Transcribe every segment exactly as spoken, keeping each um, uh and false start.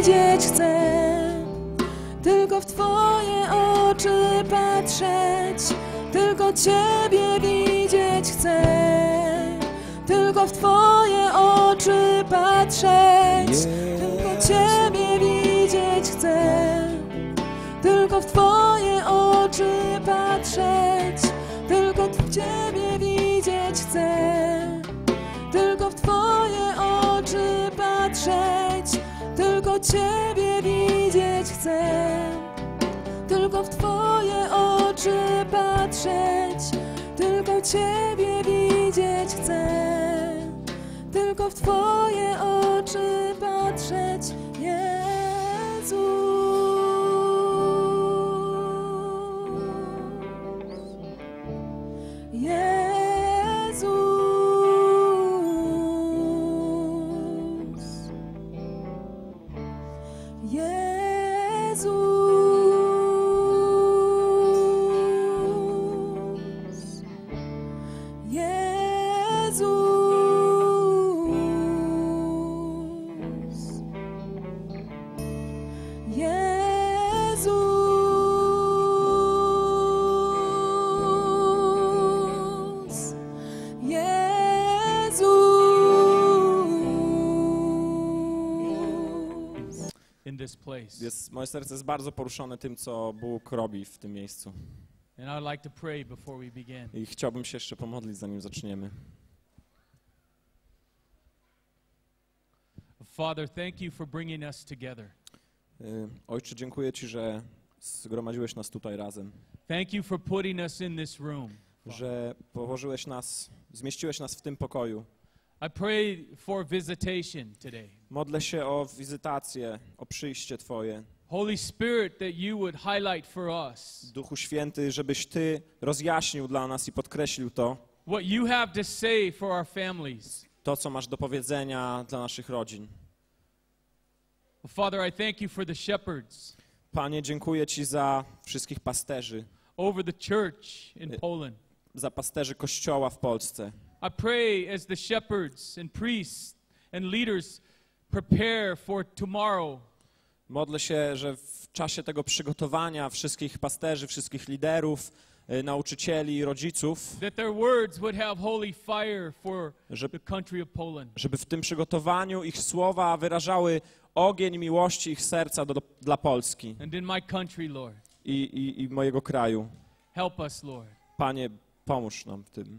widzieć chcę, tylko w Twoje oczy patrzeć, tylko Ciebie widzieć chcę, tylko w Twoje oczy patrzeć, tylko Ciebie widzieć chcę, tylko w Twoje oczy patrzeć, tylko w Ciebie widzieć chcę, tylko w Twoje oczy patrzeć, tylko Ciebie widzieć chcę, tylko w Twoje oczy patrzeć, tylko Ciebie widzieć chcę, tylko w Twoje oczy patrzeć, Jezu. Jest, moje serce jest bardzo poruszone tym, co Bóg robi w tym miejscu. And I would like to pray before we begin. I chciałbym się jeszcze pomodlić, zanim zaczniemy. Father, thank you for bringing us together. Ojcze, dziękuję Ci, że zgromadziłeś nas tutaj razem. Thank you for putting us in this room. Że położyłeś nas, zmieściłeś nas w tym pokoju. I pray for visitation today. Modlę się o wizytację, o przyjście Twoje. Holy Spirit, that you would highlight for us. Duchu Święty, żebyś Ty rozjaśnił dla nas i podkreślił to. What you have to say for our families. To, co masz do powiedzenia dla naszych rodzin. Father, I thank you for the shepherds. Panie, dziękuję Ci za wszystkich pasterzy. Over the church in Poland. Za pasterzy Kościoła w Polsce. I pray as the shepherds and priests and leaders prepare for tomorrow. Modlę się, że w czasie tego przygotowania wszystkich pasterzy, wszystkich liderów, nauczycieli i rodziców, that their words would have holy fire for że, the country of Poland. Żeby w tym przygotowaniu ich słowa wyrażały ogień miłości ich serca do, do, dla Polski. And in my country, Lord. I, i, i mojego kraju. Help us, Lord. Panie, pomóż nam w tym.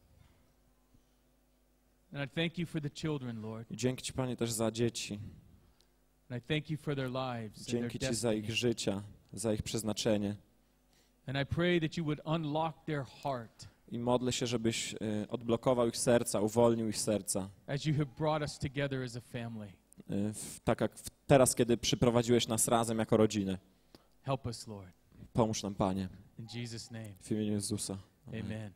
And I thank you for the children, Lord. I dzięki Ci, Panie, też za dzieci. And I thank you for their lives. Dzięki Ci za ich życia, za ich przeznaczenie. And I pray that you would unlock their heart. I modlę się, żebyś y, odblokował ich serca, uwolnił ich serca. As you have brought us together as a family. Y, w, tak jak w, teraz, kiedy przyprowadziłeś nas razem jako rodzinę. Help us, Lord. Pomóż nam, Panie. In Jesus' name. W imieniu Jezusa. Amen. Amen.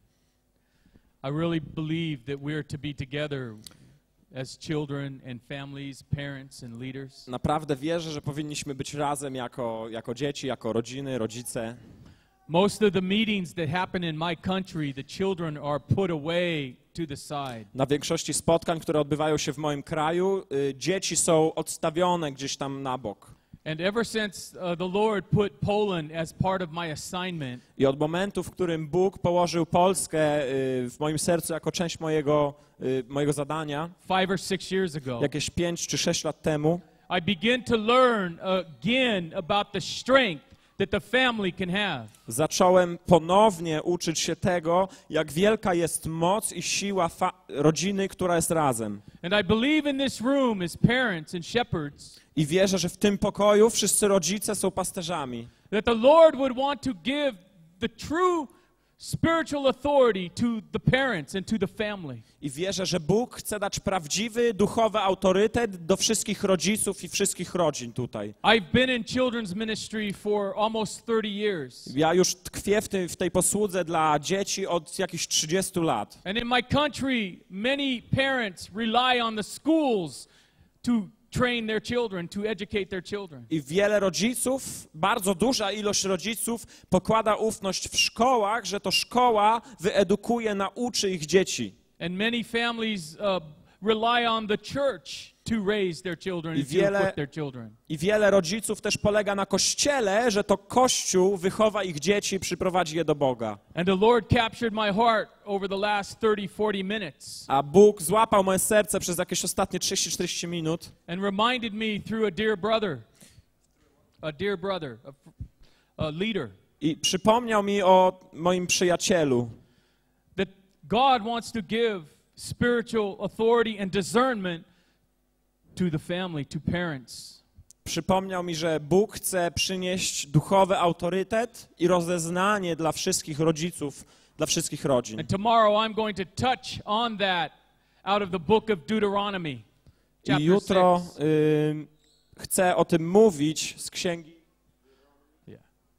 I really believe that we are to be together as children and families, parents and leaders. Naprawdę wierzę, że powinniśmy być razem jako, jako dzieci, jako rodziny, rodzice. Most of the meetings that happen in my country, the children are put away to the side. Na większości spotkań, które odbywają się w moim kraju, y, dzieci są odstawione gdzieś tam na bok. And ever since uh, the Lord put Poland as part of my assignment, I od momentu, w którym Bóg położył Polskę y, w moim sercu jako część mojego, y, mojego zadania, five or six years ago, jakieś pięć czy sześć lat temu, I began to learn again about the strength that the family can have. Zacząłem ponownie uczyć się tego, jak wielka jest moc i siła rodziny, która jest razem. And I believe in this room as parents and shepherds. I wierzę, że w tym pokoju wszyscy rodzice są pasterzami. That the Lord would want to give the true spiritual authority to the parents and to the family. I wierzę, że Bóg chce dać prawdziwy duchowy autorytet do wszystkich rodziców i wszystkich rodzin tutaj. I've been in children's ministry for almost thirty years. Ja już tkwię w tej, w tej posłudze dla dzieci od jakichś trzydziestu lat. And in my country, many parents rely on the schools to train their children, to educate their children. I wiele rodziców, bardzo duża ilość rodziców pokłada ufność w szkołach, że to szkoła wyedukuje, nauczy ich dzieci. And many families uh, rely on the church to raise their children I and to wiele- equip their children. I wiele rodziców też polega na Kościele, że to Kościół wychowa ich dzieci, przyprowadzi je do Boga. And the Lord captured my heart over the last thirty, forty minutes A Bóg złapał moje serce przez jakieś ostatnie trzydzieści czterdzieści minut and reminded me through a dear brother, a dear brother, a, a leader, i przypomniał mi o moim przyjacielu, that God wants to give spiritual authority and discernment to the family, to parents. Przypomniał mi, że Bóg chce przynieść duchowy autorytet i rozeznanie dla wszystkich rodziców, dla wszystkich rodzin. And tomorrow I'm going to touch on that out of the book of Deuteronomy, I chapter jutro six. y, chcę o tym mówić z księgi Yeah.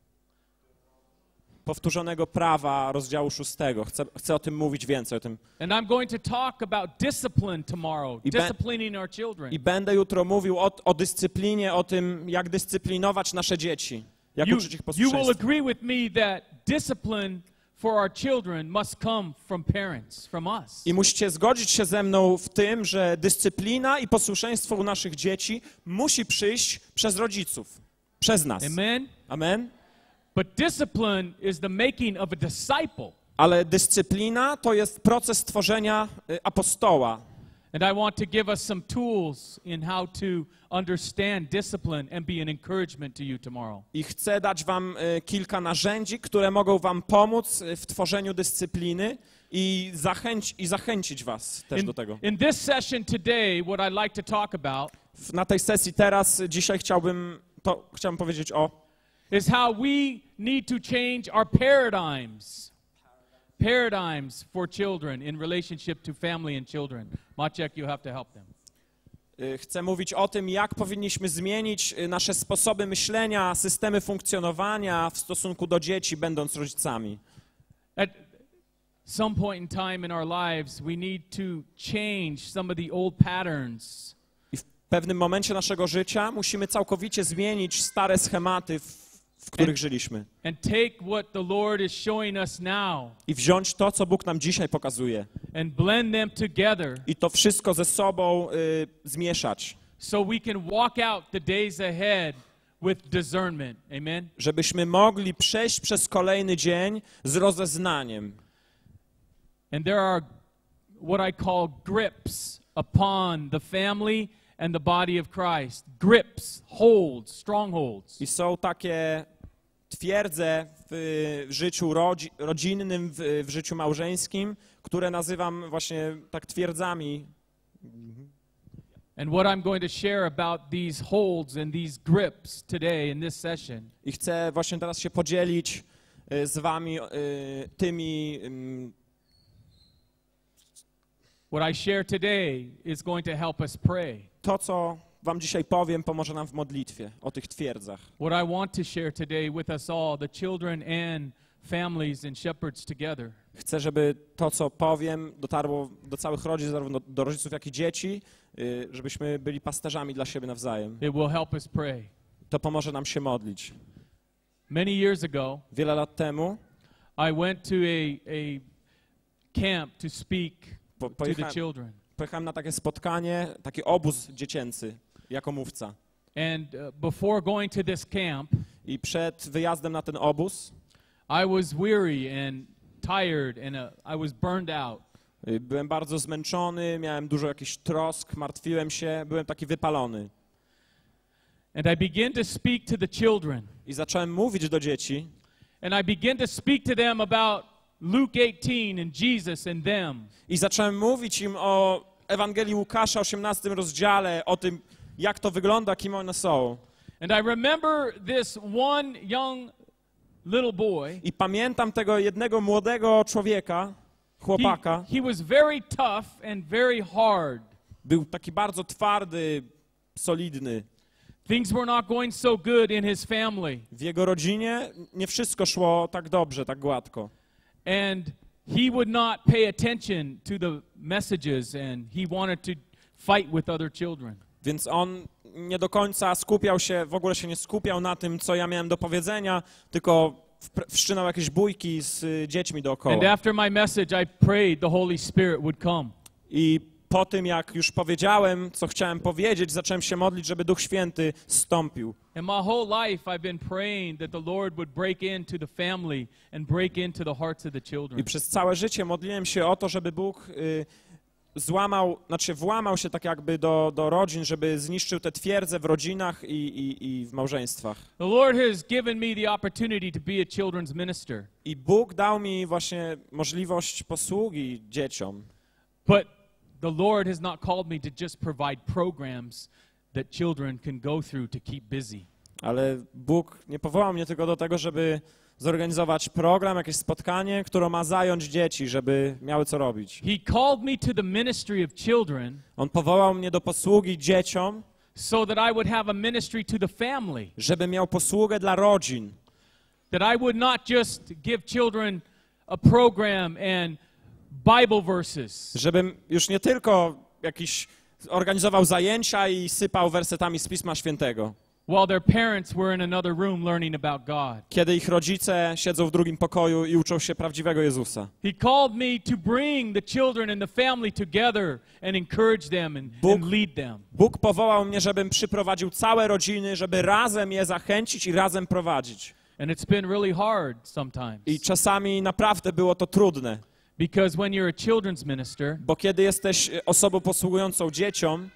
Powtórzonego Prawa, rozdziału szóstego. Chcę, chcę o tym mówić więcej, o tym. And I'm going to talk about discipline tomorrow, I be- disciplining our children. I będę jutro mówił o, o dyscyplinie, o tym, jak dyscyplinować nasze dzieci, jak You, uczyć ich you will posłuszeństwa. agree with me that discipline for our children must come from parents, from us. I musicie zgodzić się ze mną w tym, że dyscyplina i posłuszeństwo u naszych dzieci musi przyjść przez rodziców, przez nas. Amen? Amen? But discipline is the making of a disciple. Ale dyscyplina to jest proces tworzenia y, apostoła. And I want to give us some tools in how to understand discipline and be an encouragement to you tomorrow. I chcę dać wam y, kilka narzędzi, które mogą wam pomóc y, w tworzeniu dyscypliny i, zachęć, i zachęcić was też In, do tego. in this session today, what I'd like to talk about W- Na tej sesji teraz, y, dzisiaj chciałbym, to, chciałbym powiedzieć o, is how we need to change our paradigms. Paradigms for children in relationship to family and children. Maciek, you have to help them. y, chcę mówić o tym, jak powinniśmy zmienić y, nasze sposoby myślenia, systemy funkcjonowania w stosunku do dzieci, będąc rodzicami. At some point in time in our lives, we need to change some of the old patterns. I w pewnym momencie naszego życia musimy całkowicie zmienić stare schematy, w, w których żyliśmy. And take what the Lord is showing us now I wziąć to, co Bóg nam dzisiaj pokazuje. and blend them together I to wszystko ze sobą y, zmieszać, so we can walk out the days ahead with discernment. Amen? żebyśmy mogli przejść przez kolejny dzień z rozeznaniem. And there are what I call grips upon the family and the body of Christ. Grips, holds, strongholds. I są takie twierdze w życiu rodzi, rodzinnym, w, w życiu małżeńskim, które nazywam właśnie tak twierdzami. And what I'm going to share about these holds and these grips today in this session I chcę właśnie teraz się podzielić y, z wami y, tymi ym, What I share today is going to help us pray. to, co wam dzisiaj powiem, pomoże nam w modlitwie o tych twierdzach. What I want to share today with us all, the children and families and shepherds together, Chcę, żeby to, co powiem, dotarło do całych rodzin, zarówno do rodziców, jak i dzieci, y, żebyśmy byli pasterzami dla siebie nawzajem. it will help us pray. To pomoże nam się modlić. Many years ago, Wiele lat temu I went to a, a camp to speak po, to the pojechałem, children. pojechałem na takie spotkanie, taki obóz dziecięcy jako mówca. And uh, before going to this camp, I przed wyjazdem na ten obóz I was weary and tired and uh, I was burned out. y, byłem bardzo zmęczony, miałem dużo jakichś trosk, martwiłem się, byłem taki wypalony. And I began to speak to the children. I zacząłem mówić do dzieci And I began to speak to them about Luke eighteen and Jesus and them. i zacząłem mówić im o Ewangelii Łukasza, osiemnastym rozdziale, o tym, jak to wygląda, kim one są. And I remember this one young little boy. I pamiętam tego jednego młodego człowieka, He, chłopaka. he was very tough and very hard. Był taki bardzo twardy, solidny. Things were not going so good in his family. W jego rodzinie nie wszystko szło tak dobrze, tak gładko. And he would not pay attention to the messages and he wanted to fight with other children. Więc on nie do końca skupiał się, w ogóle się nie skupiał na tym, co ja miałem do powiedzenia, tylko wpr- wszczynał jakieś bójki z y, dziećmi And dookoła. after my message, I prayed the Holy Spirit would come. I po tym, jak już powiedziałem, co chciałem powiedzieć, zacząłem się modlić, żeby Duch Święty zstąpił. And my whole life I've been praying that the Lord would break into the family and break into the hearts of the children. I przez całe życie modliłem się o to, żeby Bóg y, złamał, znaczy włamał się tak jakby do, do rodzin, żeby zniszczył te twierdze w rodzinach i, i, i w małżeństwach. The Lord has given me the opportunity to be a children's minister. I Bóg dał mi właśnie możliwość posługi dzieciom. But the Lord has not called me to just provide programs that children can go through to keep busy. Ale Bóg nie powołał mnie tylko do tego, żeby zorganizować program, jakieś spotkanie, które ma zająć dzieci, żeby miały co robić. He called me to the ministry of children On powołał mnie do posługi dzieciom, so that I would have a ministry to the family. żeby miał posługę dla rodzin. That I would not just give children a program and Bible verses. Żebym już nie tylko jakiś organizował zajęcia i sypał wersetami z Pisma Świętego, While their parents were in another room learning about God. kiedy ich rodzice siedzą w drugim pokoju i uczą się prawdziwego Jezusa. He called me to bring the children and the family together and encourage them and, Bóg- and lead them. Bóg powołał mnie, żebym przyprowadził całe rodziny, żeby razem je zachęcić i razem prowadzić. And it's been really hard sometimes. I czasami naprawdę było to trudne, Because when you're a children's minister, bo kiedy jesteś osobą posługującą dzieciom,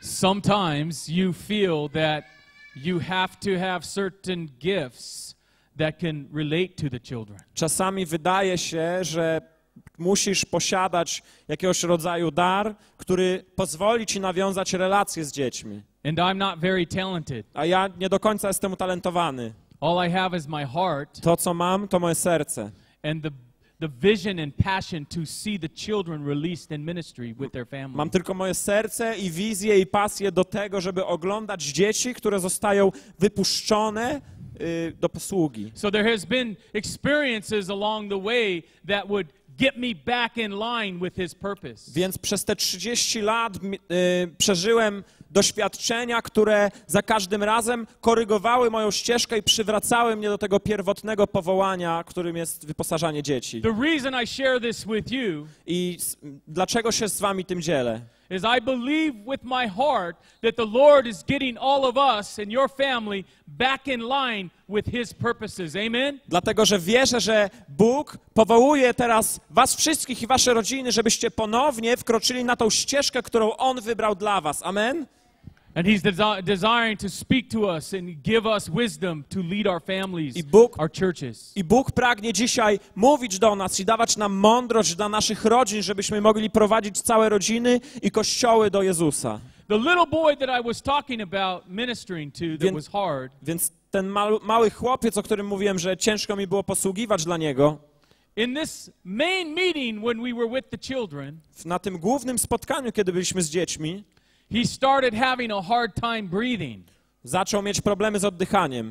sometimes you feel that you have to have certain gifts that can relate to the children. czasami wydaje się, że musisz posiadać jakiegoś rodzaju dar, który pozwoli ci nawiązać relacje z dziećmi. And I'm not very talented. A ja nie do końca jestem utalentowany. All I have is my heart To, co mam, to moje serce. and the the vision and passion to see the children released in ministry with their Mam family. tylko moje serce i wizję i pasję do tego, żeby oglądać dzieci, które zostają wypuszczone y, do posługi. So there has been experiences along the way that would get me back in line with his purpose. Więc przez te trzydzieści lat y, przeżyłem doświadczenia, które za każdym razem korygowały moją ścieżkę i przywracały mnie do tego pierwotnego powołania, którym jest wyposażanie dzieci. The reason I share this with you I s- dlaczego się z wami tym dzielę? is I believe with my heart that the Lord is getting all of us and your family back in line with his purposes. Amen? Dlatego, że wierzę, że Bóg powołuje teraz was wszystkich i wasze rodziny, żebyście ponownie wkroczyli na tą ścieżkę, którą On wybrał dla was. Amen? And he's desi- desiring to speak to us and give us wisdom to lead our families, I Bóg- our churches. I Bóg pragnie dzisiaj mówić do nas i dawać nam mądrość dla naszych rodzin, żebyśmy mogli prowadzić całe rodziny i kościoły do Jezusa. The little boy that I was talking about ministering to that Więc- was hard, Więc ten malu, mały chłopiec, o którym mówiłem, że ciężko mi było posługiwać dla niego, in this main meeting when we were with the children, w- na tym głównym spotkaniu, kiedy byliśmy z dziećmi, he started having a hard time breathing. zaczął mieć problemy z oddychaniem.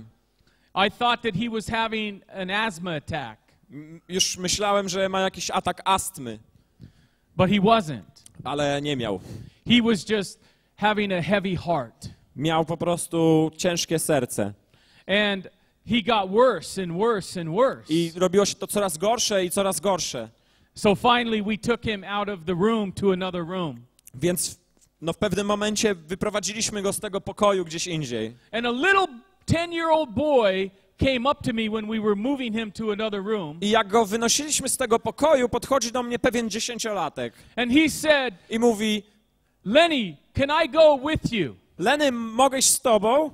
I thought that he was having an asthma attack, M- Już myślałem, że ma jakiś atak astmy, but he wasn't. ale nie miał. He was just having a heavy heart. Miał po prostu ciężkie serce. And he got worse and worse and worse. I robiło się to coraz gorsze i coraz gorsze. So finally we took him out of the room to another room. Więc no, w pewnym momencie wyprowadziliśmy go z tego pokoju gdzieś indziej. And a little ten-year-old boy came up to me when we were moving him to another room. I jak go wynosiliśmy z tego pokoju, podchodzi do mnie pewien dziesięciolatek And he said, i mówi: Lenny, can I go with you? Lenny, mogę iść z tobą?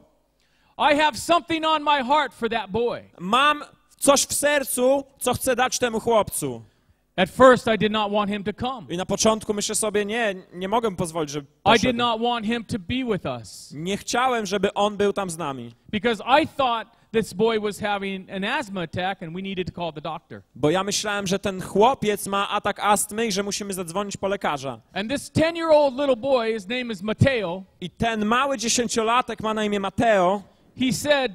I have something on my heart for that boy. Mam coś w sercu, co chcę dać temu chłopcu. At first, I did not want him to come. I na początku myślę sobie, nie, nie mogę pozwolić, żeby I did poszedł. not want him to be with us Nie chciałem, żeby on był tam z nami. because I thought this boy was having an asthma attack and we needed to call the doctor. Bo ja myślałem, że ten chłopiec ma atak astmy i że musimy zadzwonić po lekarza. And this ten-year-old little boy, his name is Mateo, I ten mały dziesięciolatek ma na imię Mateo, he said,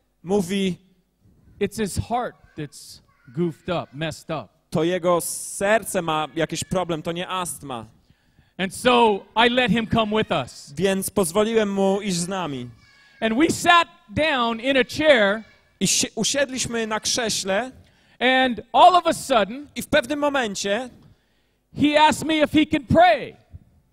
mówi, it's his heart that's goofed up, messed up. to jego serce ma jakiś problem, to nie astma. And so I let him come with us. Więc pozwoliłem mu iść z nami. And we sat down in a chair, I si- usiedliśmy na krześle and all of a sudden, i w pewnym momencie he asked me if he could pray.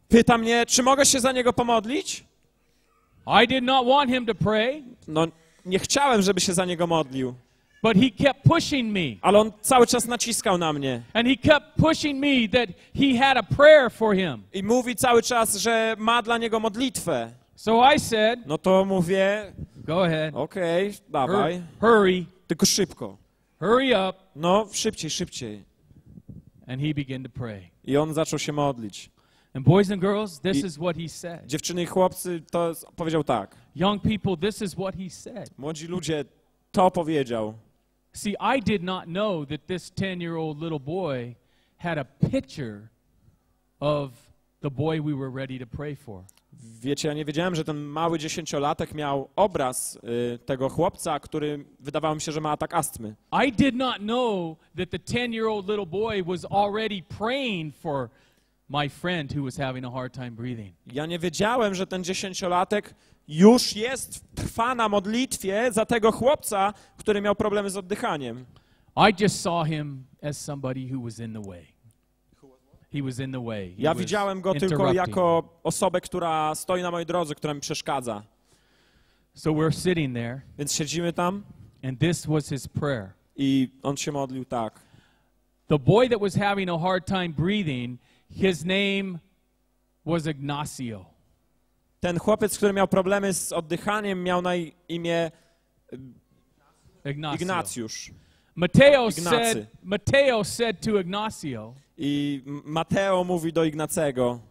Pyta mnie, czy mogę się za niego pomodlić? I did not want him to pray, No, nie chciałem, żeby się za niego modlił, but he kept pushing me. ale on cały czas naciskał na mnie. And he kept pushing me that he had a prayer for him. I mówi cały czas, że ma dla niego modlitwę. So I said, No to mówię, go ahead. okej, Hur- dawaj, hurry. tylko szybko. Hurry up. No, szybciej, szybciej. And he began to pray. I on zaczął się modlić. And boys and girls, this I- is what he said. Dziewczyny i chłopcy, to s- powiedział tak. Young people, this is what he said. Młodzi ludzie, to powiedział. See, I did not know that this ten-year-old little boy had a picture of the boy we were ready to pray for. Wiecie, ja nie wiedziałem, że ten mały dziesięciolatek miał obraz y, tego chłopca, który wydawało mi się, że ma atak astmy. I did not know that the ten-year-old little boy was already praying for my friend who was having a hard time breathing. Ja nie wiedziałem, że ten dziesięciolatek już jest, trwa na modlitwie za tego chłopca, który miał problemy z oddychaniem. I just saw him as somebody who was in the way. He was in the way. He Ja was widziałem go tylko interrupting. jako osobę, która stoi na mojej drodze, która mi przeszkadza. So we're sitting there, Więc siedzimy tam and this was his prayer. i on się modlił tak. The boy that was having a hard time breathing, his name was Ignacio. Ten chłopiec, który miał problemy z oddychaniem, miał na imię Ignacio. Ignacjusz. Mateo Ignacy. said, Mateo said to Ignacio, I Mateo mówi do Ignacego,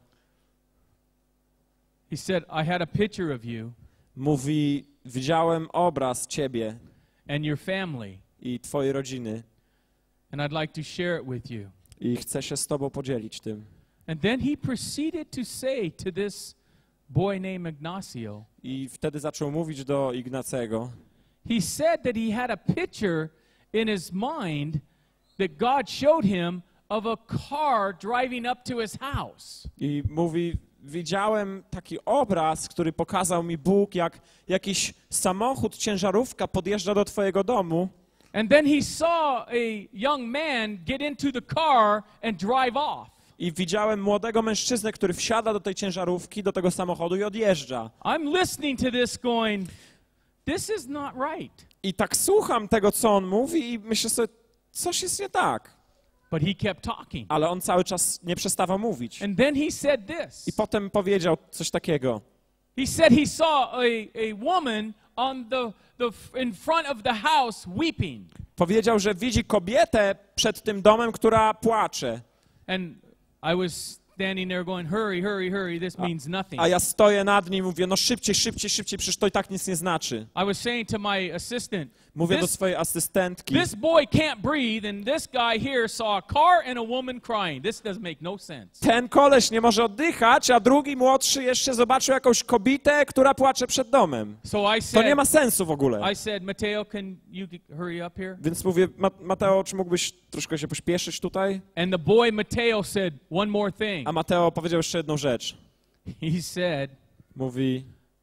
he said, I had a picture of you mówi, widziałem obraz ciebie and your family, i twojej rodziny and I'd like to share it with you. i chcę się z tobą podzielić tym. And then he proceeded to say to this boy named Ignacio, I wtedy zaczął mówić do Ignacego. he said that he had a picture in his mind that God showed him of a car driving up to his house. I mówi, widziałem taki obraz, który pokazał mi Bóg, jak jakiś samochód, ciężarówka podjeżdża do twojego domu. And then he saw a young man get into the car and drive off. I widziałem młodego mężczyznę, który wsiada do tej ciężarówki, do tego samochodu i odjeżdża. I'm listening to this going, this is not right. I tak słucham tego, co on mówi i myślę sobie, coś jest nie tak. But he kept talking. Ale on cały czas nie przestawał mówić. And then he said this. I potem powiedział coś takiego. He said he saw a, a woman on the, the, in front of the house weeping. Powiedział, że widzi kobietę przed tym domem, która płacze. And I was standing there going, hurry, hurry, hurry, this means nothing. A ja stoję nad nim i mówię, no szybciej, szybciej, szybciej, przecież to i tak nic nie znaczy. I was saying to my assistant, Mówię do this, swojej asystentki, this boy can't breathe, and this guy here saw a car and a woman crying. This doesn't make no sense. ten koleś nie może oddychać, a drugi młodszy jeszcze zobaczył jakąś kobietę, która płacze przed domem. So I To nie said, ma sensu w ogóle. I said, Mateo, can you get, hurry up here? Więc mówię, Ma- Mateo, czy mógłbyś troszkę się pośpieszyć tutaj? And the boy Mateo said one more thing. A Mateo powiedział jeszcze jedną rzecz. He said, Mówi,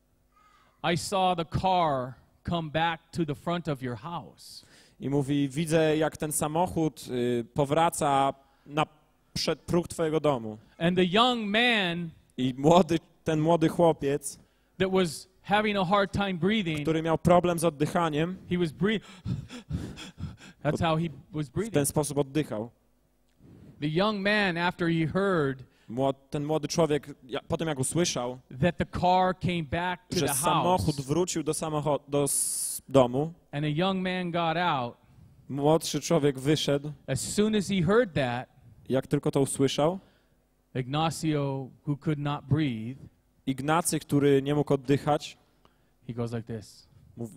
I saw the car come back to the front of your house. i mówi, widzę jak ten samochód y, powraca na przed próg twojego domu. And the young man I młody, ten młody chłopiec, that was having a hard time breathing, który miał problem z oddychaniem, he was breathing. That's how he was w breathing. ten sposób oddychał. The young man, after he heard Młod, ten młody człowiek, ja, po tym jak usłyszał, that the car came back to że the house, samochód wrócił do, samocho- do s- domu, and a young man got out, młodszy człowiek wyszedł, as soon as he heard that, jak tylko to usłyszał, Ignacio, who could not breathe, Ignacy, który nie mógł oddychać, he goes like this. mów,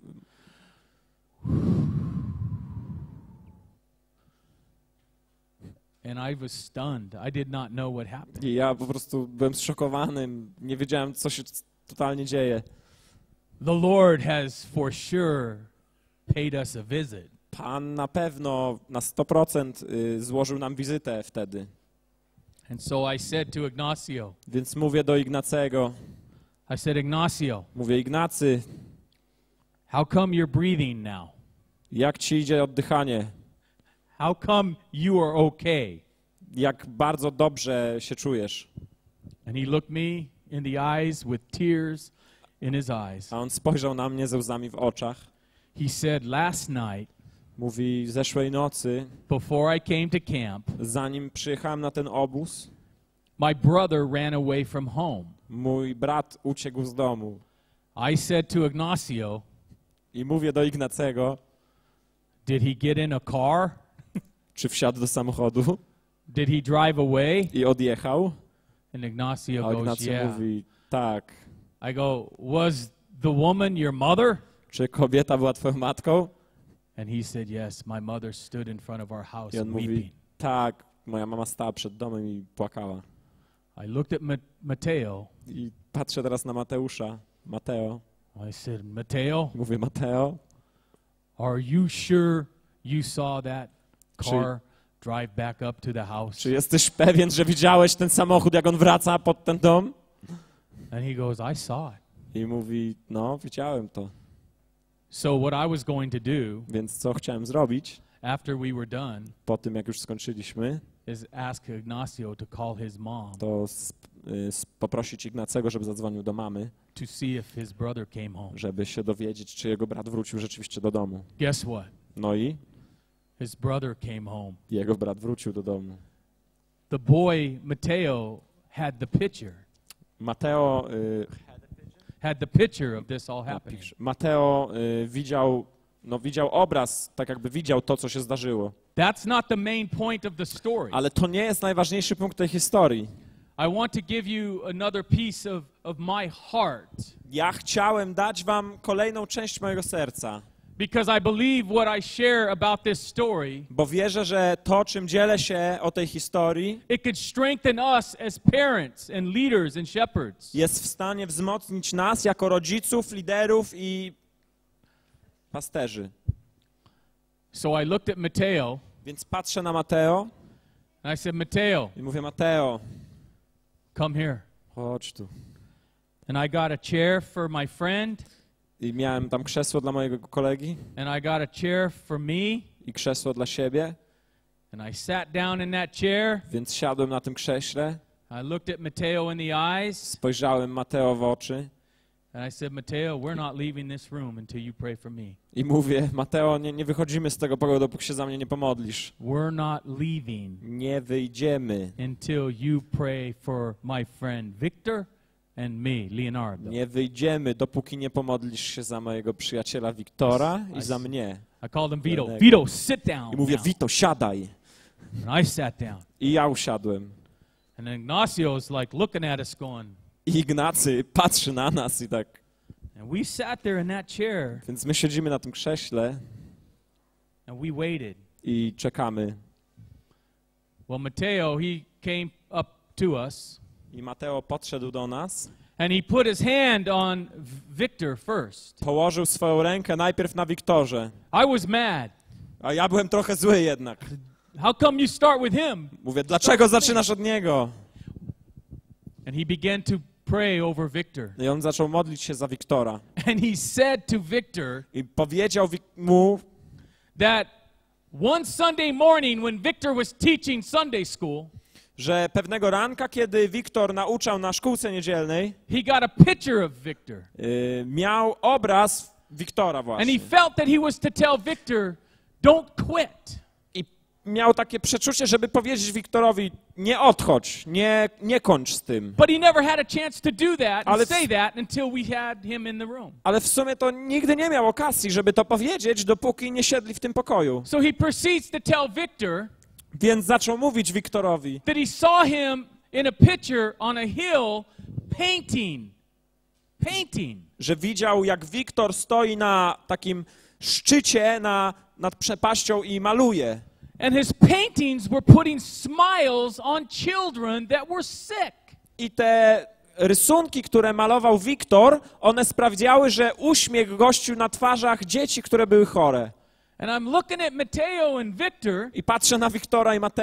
And I was stunned. I did not know what happened. i ja po prostu byłem zszokowany, nie wiedziałem, co się totalnie dzieje. The Lord has for sure paid us a visit. Pan na pewno na sto procent y, złożył nam wizytę wtedy. And so I said to Ignacio, Więc mówię do Ignacego, I said, Ignacio, mówię, Ignacy, how come you're breathing now? jak ci idzie oddychanie? How come you are okay? Jak bardzo dobrze się czujesz? And he looked me in the eyes with tears in his eyes. A on spojrzał na mnie ze łzami w oczach. He said, last night, Mówi, zeszłej nocy, before I came to camp, zanim przyjechałem na ten obóz, my brother ran away from home. mój brat uciekł z domu. I said to Ignacio, I mówię do Ignacego, did he get in a car? czy wsiadł do samochodu Did he drive away? i odjechał. And Ignacio A goes, Ignacy yeah. mówi, tak. I go, was the woman your mother? Czy kobieta była twoją matką? And he said, yes, my mother stood in front of our house I on weeping. mówi, tak, moja mama stała przed domem i płakała. I looked at Ma- Mateo. I patrzę teraz na Mateusza, Mateo. I said, Mateo, Mówię, Mateo, are you sure you saw that car drive back up to the house? czy jesteś pewien, że widziałeś ten samochód, jak on wraca pod ten dom? And he goes, I saw it. I mówi, no, widziałem to. So what I was going to do Więc co chciałem zrobić, after we were done po tym jak już skończyliśmy, is ask Ignacio to call his mom to sp- y, sp- poprosić Ignacego, żeby zadzwonił do mamy, to see if his brother came home. żeby się dowiedzieć, czy jego brat wrócił rzeczywiście do domu. Guess what? No i His brother came home. jego brat wrócił do domu. The boy, Mateo, had the picture, Mateo, y, had the picture of this all happening. Mateo y, widział, no, widział obraz, tak jakby widział to, co się zdarzyło. That's not the main point of the story. Ale to nie jest najważniejszy punkt tej historii. I want to give you another piece of, of my heart Ja chciałem dać wam kolejną część mojego serca, because I believe what I share about this story, bo wierzę, że to, czym dzielę się o tej historii, it could strengthen us as parents and leaders and shepherds. jest w stanie wzmocnić nas jako rodziców, liderów i pasterzy. So I looked at Mateo Więc patrzę na Mateo and I said, Mateo, i mówię, Mateo, come here. chodź tu. And I got a chair for my friend I miałem tam krzesło dla mojego kolegi and I got a chair for me. i krzesło dla siebie, And I sat down in that chair. więc siadłem na tym krześle, I looked at Mateo in the eyes spojrzałem Mateo w oczy and I said, Mateo, we're not leaving this room until you pray for me. i mówię, Mateo, nie, nie wychodzimy z tego pokoju, dopóki się za mnie nie pomodlisz. We're not leaving Nie wyjdziemy. until you pray for my friend Victor and me, Leonardo. Nie wyjdziemy, dopóki nie pomodlisz się za mojego przyjaciela Wiktora i za mnie. I called him Vito. Janek. Vito, sit down I mówię, now. Vito, siadaj. And I sat down. I ja usiadłem. And Ignacio's like looking at us going, I Ignacy patrzy na nas i tak. and we sat there in that chair Więc my siedzimy na tym krześle and we waited. i czekamy. Well, Mateo, he came up to us I Mateo podszedł do nas, and he put his hand on V- Victor first. położył swoją rękę najpierw na Wiktorze. I was mad. A ja byłem trochę zły jednak. How come you start with him? Mówię, dlaczego zaczynasz od niego? And he began to pray over Victor. I on zaczął modlić się za Wiktora. And he said to Victor I powiedział Wik- mu, that one Sunday morning when Victor was teaching Sunday school, że pewnego ranka, kiedy Wiktor nauczał na szkółce niedzielnej, he got a picture of Victor. yy, miał obraz Wiktora And właśnie. he felt that he was to tell Victor, don't quit. I miał takie przeczucie, żeby powiedzieć Wiktorowi, nie odchodź, nie, nie kończ z tym. But he never had a chance to do that Ale and w- say that until we had him in the room. Ale w sumie to nigdy nie miał okazji, żeby to powiedzieć, dopóki nie siedli w tym pokoju. So he proceeds to tell Victor Więc zaczął mówić Wiktorowi, that he saw him in a picture on a hill painting. Painting. że widział, jak Wiktor stoi na takim szczycie na, nad przepaścią i maluje. And his paintings were putting smiles on children that were sick. I te rysunki, które malował Wiktor, one sprawiały, że uśmiech gościł na twarzach dzieci, które były chore. And I'm looking at Mateo and Victor, I patrzę na Wiktora i Mateo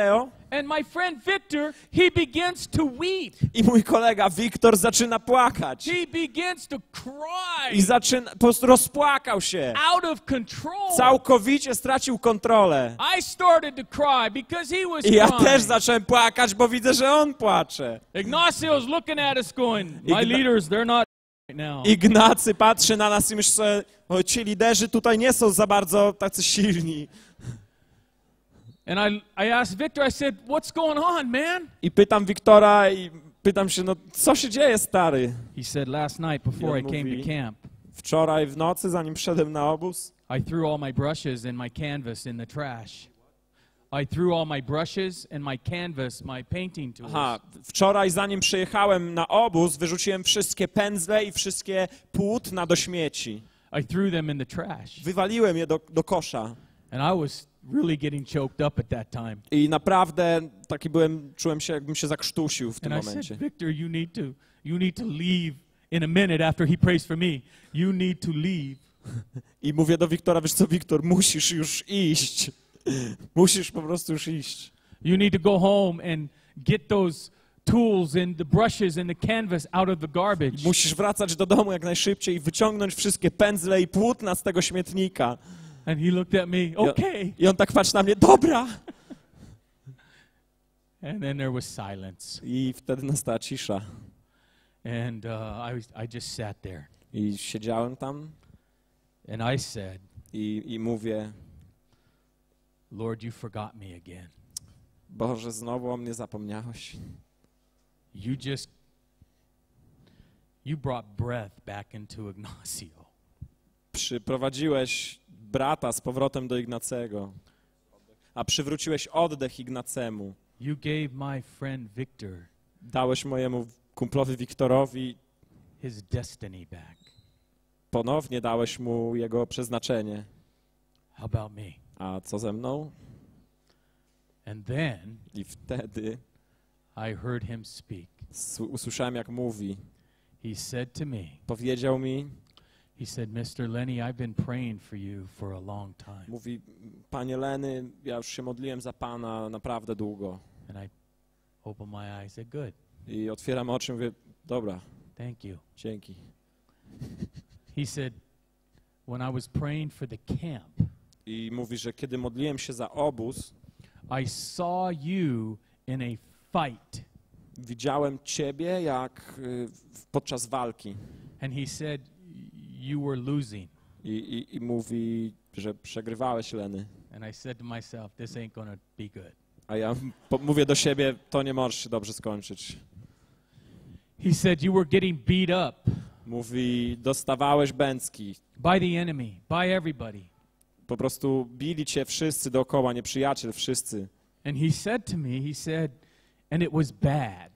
And my friend Victor, he begins to weep. I mój kolega Wiktor zaczyna płakać. He begins to cry. I zaczyna, po prostu rozpłakał się. Out of control. Całkowicie stracił kontrolę. I started to cry because he was I ja crying. też zacząłem płakać, bo widzę, że on płacze. Ignacio's looking at us going, my Igna- leaders, they're not right now. Ignacy patrzy na nas i myśli sobie, o, ci liderzy tutaj nie są za bardzo tacy silni. And I, I asked Victor, I said, what's going on, man? I pytam Wiktora i pytam się, no co się dzieje, stary? He said, last night before I on came mówi- to camp, Wczoraj w nocy, zanim wszedłem na obóz, I threw all my brushes and my canvas in the trash. I threw all my brushes and my canvas, my painting tools. aha, wczoraj zanim przyjechałem na obóz, wyrzuciłem wszystkie pędzle i wszystkie płótna do śmieci. I threw them in the trash. Wywaliłem je do, do kosza. And I was really getting choked up at that time. I naprawdę taki byłem, czułem się, jakbym się zakrztusił w tym And I momencie. said, Victor, you need to, you need to leave in a minute after he prays for me. You need to leave. I mówię do Wiktora, wiesz co, Wiktor, musisz już iść. Musisz po prostu już iść. You need to go home and get those tools and the brushes and the canvas out of the garbage. Musisz wracać do domu jak najszybciej i wyciągnąć wszystkie pędzle i płótna z tego śmietnika. And he looked at me, I on, okay. I on tak patrzy na mnie, dobra. And then there was silence. I wtedy nastała cisza. And uh, I, was, I just sat there. I siedziałem tam And I said, i, i mówię, Lord, you forgot me again. Boże, znowu o mnie zapomniałeś. You just, you brought breath back into Ignacio. Przyprowadziłeś brata z powrotem do Ignacego, a przywróciłeś oddech Ignacemu. You gave my friend Victor Dałeś mojemu kumplowi Wiktorowi, his destiny back. ponownie dałeś mu jego przeznaczenie. How about me? A co ze mną? And then I wtedy I heard him speak. s- usłyszałem, jak mówi. He said to me, Powiedział mi, he said, Mister Lenny, I've been praying for you for a long time. mówi, panie Leny, ja już się modliłem za pana naprawdę długo. And I opened my eyes, said, good, I otwieram oczy i mówię, dobra, thank you. dzięki. He said, when I was praying for the camp, I mówi, że kiedy modliłem się za obóz, I saw you in a fight. widziałem ciebie jak y, w- podczas walki. And he said, you were losing. I, i, I mówi, że przegrywałeś, Leny. And I said to myself, this ain't going to be good. A ja po, mówię do siebie, to nie może się dobrze skończyć. He said, you were getting beat up Mówi, dostawałeś bęcki. by the enemy, by everybody. Po prostu bili cię wszyscy dookoła, nieprzyjaciel, wszyscy. And he said to me, he said, and it was bad.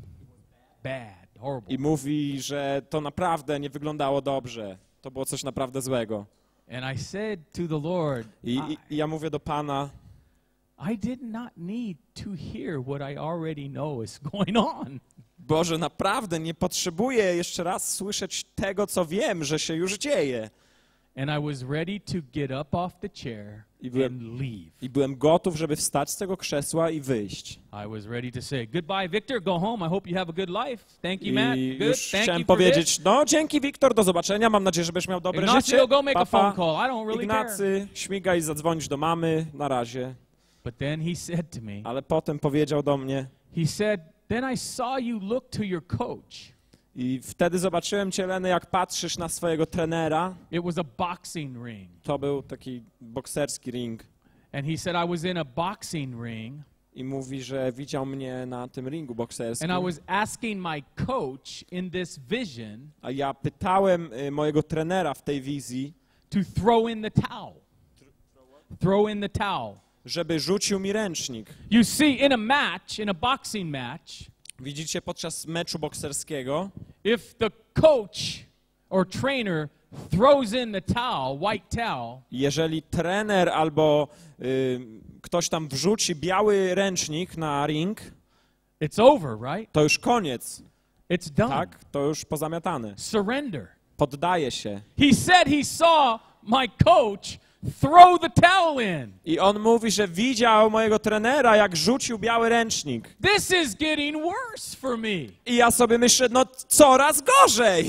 Bad, horrible. I mówi, że to naprawdę nie wyglądało dobrze. To było coś naprawdę złego. And I said to the Lord, I, i, i ja mówię do Pana, I did not need to hear what I already know is going on. Boże, naprawdę nie potrzebuję jeszcze raz słyszeć tego, co wiem, że się już dzieje. And I was ready to get up off the chair I byłem, and leave. I byłem gotów, żeby wstać z tego krzesła i wyjść. I was ready to say, goodbye, Victor, go home. I hope you have a good life. Thank you, Matt. I Good. już Thank chciałem you for this. powiedzieć, no dzięki Wiktor, do zobaczenia, mam nadzieję, że będziesz miał dobre Ignacio, życie. go make a Pa, phone pa. call. I don't really care. Ignacy, śmigaj, zadzwonisz do mamy, na razie. But then he said to me, Ale potem powiedział do mnie he said, then I saw you look to your coach. i wtedy zobaczyłem cię, Leny, jak patrzysz na swojego trenera. It was a boxing ring. To był taki bokserski ring. And he said, I was in a boxing ring. I mówi, że widział mnie na tym ringu bokserskim. And I was asking my coach in this vision A ja pytałem y, mojego trenera w tej wizji, to throw in the towel. Throw in the towel. żeby rzucił mi ręcznik. You see, in a match, in a boxing match, Widzicie, podczas meczu bokserskiego, if the coach or trainer throws in the towel, white towel, jeżeli trener albo y, ktoś tam wrzuci biały ręcznik na ring, it's over, right? to już koniec, It's done. tak? To już pozamiatane. Surrender. Poddaje się. He said he saw my coach throw the towel in. I on mówi, że widział mojego trenera, jak rzucił biały ręcznik. This is getting worse for me. I ja sobie myślę, no coraz gorzej.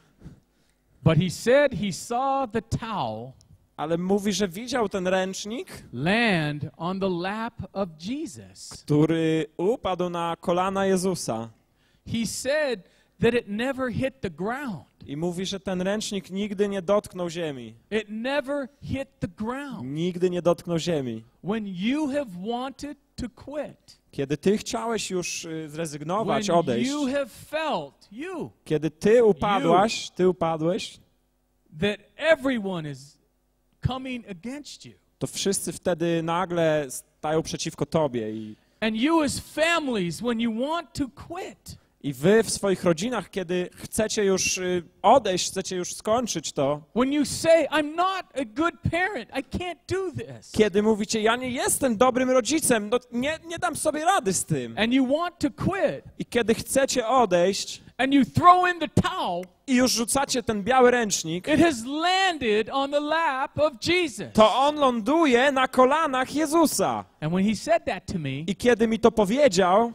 But he said he saw the towel Ale mówi, że widział ten ręcznik, land on the lap of Jesus. który upadł na kolana Jezusa. He said that it never hit the ground. I mówi, że ten ręcznik nigdy nie dotknął ziemi. It never hit the ground. Nigdy nie dotknął ziemi. When you have wanted to quit, Kiedy ty chciałeś już y, zrezygnować, when odejść, you have felt, you, kiedy ty upadłaś, ty upadłeś, that everyone is coming against you. to wszyscy wtedy nagle stają przeciwko tobie. I, And you as families, when you want to quit, i wy w swoich rodzinach, kiedy chcecie już y, odejść, chcecie już skończyć to, when you say, I'm not a good parent, I can't do this, kiedy mówicie, ja nie jestem dobrym rodzicem, no nie, nie dam sobie rady z tym. and you want to quit, I kiedy chcecie odejść and you throw in the towel, i już rzucacie ten biały ręcznik, it has landed on the lap of Jesus. to on ląduje na kolanach Jezusa. And when he said that to me, I kiedy mi to powiedział,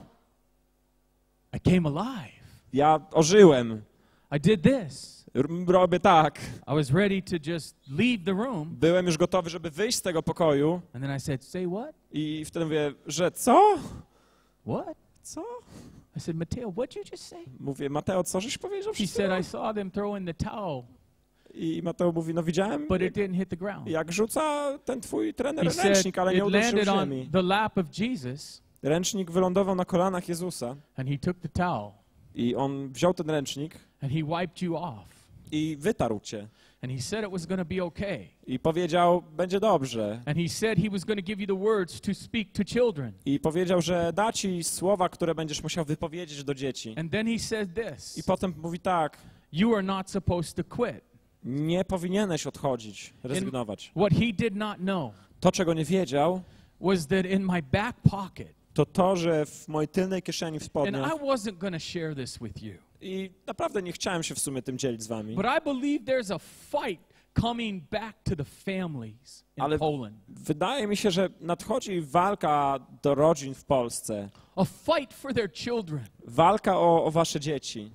I came alive. ja ożyłem. I did this. R- Robię tak. I was ready to just leave the room. Byłem już gotowy, żeby wyjść z tego pokoju And then I said, say what? i wtedy mówię, że co? What? Co? I said, Mateo, what'd you just say? Mówię, Mateo, co żeś powiedział? He said, I saw them throw in the towel, I Mateo mówi, no widziałem, but it didn't hit the ground. jak rzuca ten twój trener He said, ręcznik, ale nie it uderzył landed on ziemi. the lap of Jesus, Ręcznik wylądował na kolanach Jezusa and he took the towel, i on wziął ten ręcznik and he wiped you off. i wytarł cię. And he said it was going to be okay. I powiedział, będzie dobrze. And he said he was going to give you the words to speak to children. I powiedział, że da ci słowa, które będziesz musiał wypowiedzieć do dzieci. And then he said this, I potem mówi tak, you are not supposed to quit. nie powinieneś odchodzić, rezygnować. What he did not know To, czego nie wiedział, was that in my back pocket, to to, że w mojej tylnej kieszeni w and spodniach, I wasn't going to share this with you, i naprawdę nie chciałem się w sumie tym dzielić z wami, but I believe there's a fight coming back to the families in Ale- Poland. wydaje mi się, że nadchodzi walka do rodzin w Polsce. A fight for their children. Walka o, o wasze dzieci.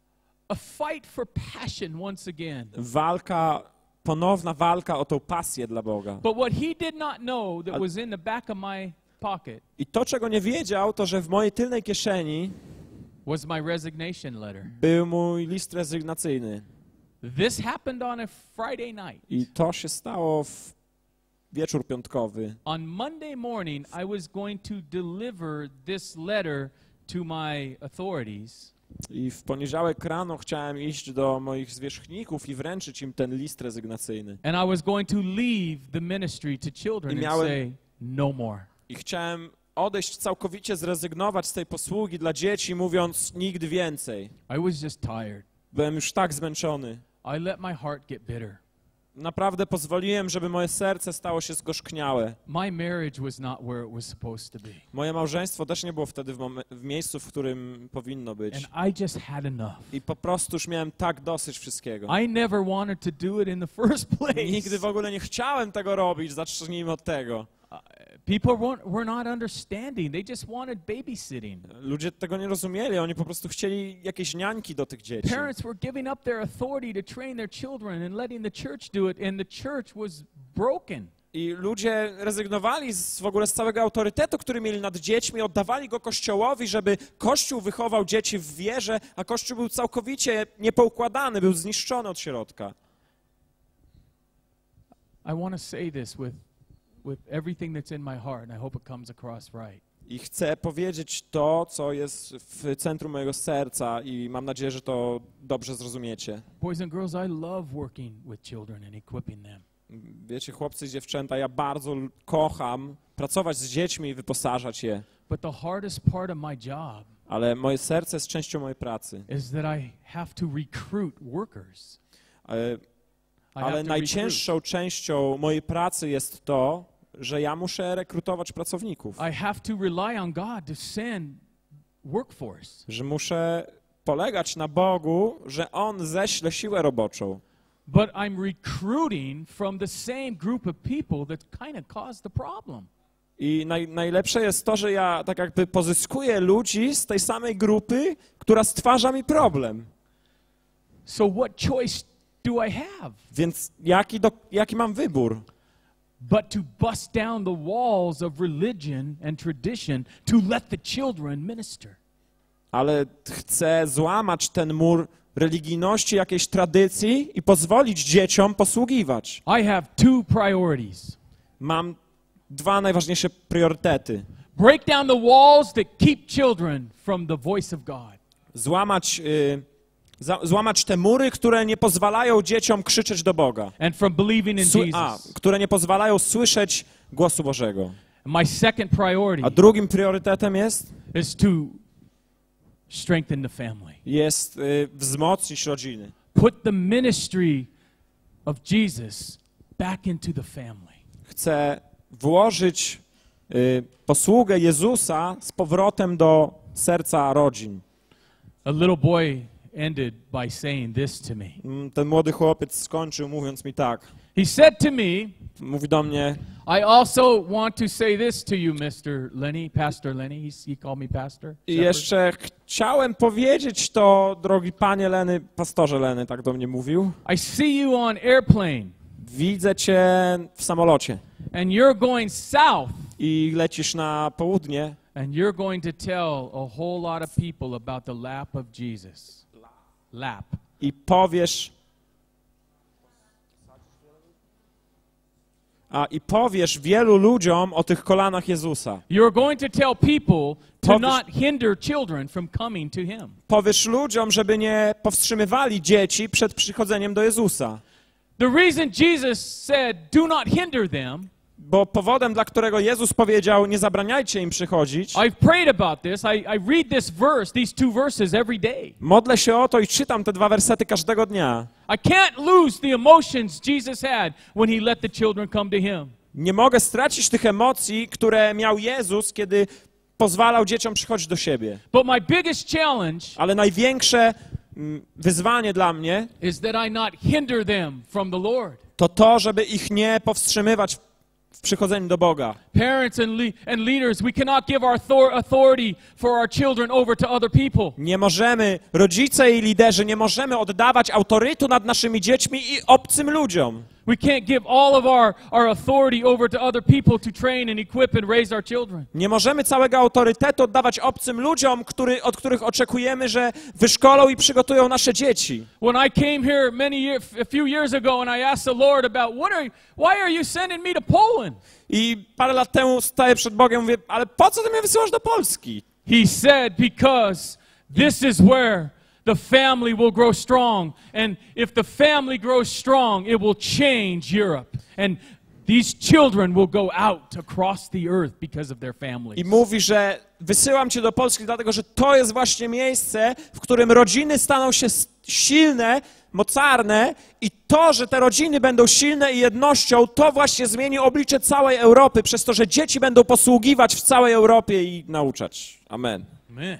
A fight for passion once again. Walka, ponowna walka o tą pasję dla Boga. But what he did not know that was in the back of my pocket I to, czego nie wiedział, to, że w mojej tylnej kieszeni was my resignation letter. był mój list rezygnacyjny. This happened on a Friday night. I to się stało w wieczór piątkowy. On Monday morning, I was going to deliver this letter to my authorities. I w poniedziałek rano chciałem iść do moich zwierzchników i wręczyć im ten list rezygnacyjny. And I was going to leave the ministry to children I and miałem- say, no more. I chciałem odejść całkowicie, zrezygnować z tej posługi dla dzieci, mówiąc nigdy więcej. I was just tired. Byłem już tak zmęczony. I let my heart get bitter. Naprawdę pozwoliłem, żeby moje serce stało się zgorzkniałe. My marriage was not where it was supposed to be. Moje małżeństwo też nie było wtedy w, mom- w miejscu, w którym powinno być. And I just had enough. I po prostu już miałem tak dosyć wszystkiego. I never wanted to do it in the first place. Nigdy w ogóle nie chciałem tego robić, zacznijmy od tego. Uh, people weren't, were not understanding. They just wanted babysitting. Ludzie tego nie rozumieli, oni po prostu chcieli jakieś niańki do tych dzieci. Parents were giving up their authority to train their children and letting the church do it, and the church was broken. I ludzie rezygnowali z, w ogóle z całego autorytetu, który mieli nad dziećmi, oddawali go Kościołowi, żeby Kościół wychował dzieci w wierze, a Kościół był całkowicie niepoukładany, był zniszczony od środka. I want to say this with, with everything that's in my heart, and I hope it comes across right. I chcę powiedzieć to, co jest w centrum mojego serca i mam nadzieję, że to dobrze zrozumiecie. Boys and girls, I love working with children and equipping them. Wiecie, chłopcy i dziewczęta, ja bardzo l- kocham pracować z dziećmi i wyposażać je, But the hardest part of my job ale moje serce jest częścią mojej pracy. is that I have to recruit workers. Ale, I have ale to najcięższą częścią mojej pracy jest to, że ja muszę rekrutować pracowników, recruit. I have to rely on God to send workforce. że muszę polegać na Bogu, że On ześle siłę roboczą. but I'm recruiting from the same group of people that kind of caused the problem. I naj, najlepsze jest to, że ja tak jakby pozyskuję ludzi z tej samej grupy, która stwarza mi problem. So what choice do I have? Więc jaki, do, jaki mam wybór? But to bust down the walls of religion and tradition to let the children minister. Ale chcę złamać ten mur religijności, jakiejś tradycji i pozwolić dzieciom posługiwać. I have two priorities. Mam dwa najważniejsze priorytety. Break down the walls that keep children from the voice of God. Złamać, y, za, złamać te mury, które nie pozwalają dzieciom krzyczeć do Boga. And from believing in Sły, a, Jesus. które nie pozwalają słyszeć głosu Bożego. My second priority A drugim priorytetem jest, is to strengthen the family. jest y, wzmocnić rodziny. Put the ministry of Jesus back into the family. Chcę włożyć y, posługę Jezusa z powrotem do serca rodzin. A little boy ended by saying this to me. Mm, Ten młody chłopiec skończył mówiąc mi tak. He said to me, Mówi do mnie, I also want to say this to you, mister Lenny, Pastor Lenny. He, he called me pastor. i shepherd. jeszcze chciałem powiedzieć to, drogi panie Leny, pastorze Leny, tak do mnie mówił. I see you on airplane, Widzę cię w samolocie and you're going south, i lecisz na południe and you're going to tell a whole lot of people about the lap of Jesus. Lap. i powiesz, a i powiesz wielu ludziom o tych kolanach Jezusa. You're going to tell people to Powiesz- not hinder children from coming to Him. Powiesz ludziom, żeby nie powstrzymywali dzieci przed przychodzeniem do Jezusa. The reason Jesus said, do not hinder them, Bo powodem, dla którego Jezus powiedział, nie zabraniajcie im przychodzić, I've prayed about this. I, I read this verse, these two verses every day. modlę się o to i czytam te dwa wersety każdego dnia. I can't lose the emotions Jesus had when He let the children come to Him. Nie mogę stracić tych emocji, które miał Jezus, kiedy pozwalał dzieciom przychodzić do siebie. But my biggest challenge Ale największe mm, wyzwanie dla mnie is that I not hinder them from the Lord. to to, żeby ich nie powstrzymywać w przychodzeniu do Boga. Parents and, le and leaders, we cannot give our author authority for our children over to other people. Nie możemy, rodzice i liderzy, nie możemy oddawać autorytetu nad naszymi dziećmi i obcym ludziom. We can't give all of our, our authority over to other people to train and equip and raise our children. Nie możemy całego autorytetu oddawać obcym ludziom, który, od których oczekujemy, że wyszkolą i przygotują nasze dzieci. When I came here many years, a few years ago, and I asked the Lord about what are, why are you sending me to Poland? I parę lat temu staję przed Bogiem i mówię, ale po co ty mnie wysyłasz do Polski? He said, because this is where the family will grow strong. And if the family grows strong, it will change Europe. And these children will go out across the earth because of their families. I mówi, że wysyłam cię do Polski dlatego, że to jest właśnie miejsce, w którym rodziny staną się silne, mocarne i to, że te rodziny będą silne i jednością, to właśnie zmieni oblicze całej Europy, przez to, że dzieci będą posługiwać w całej Europie i nauczać. Amen. Amen.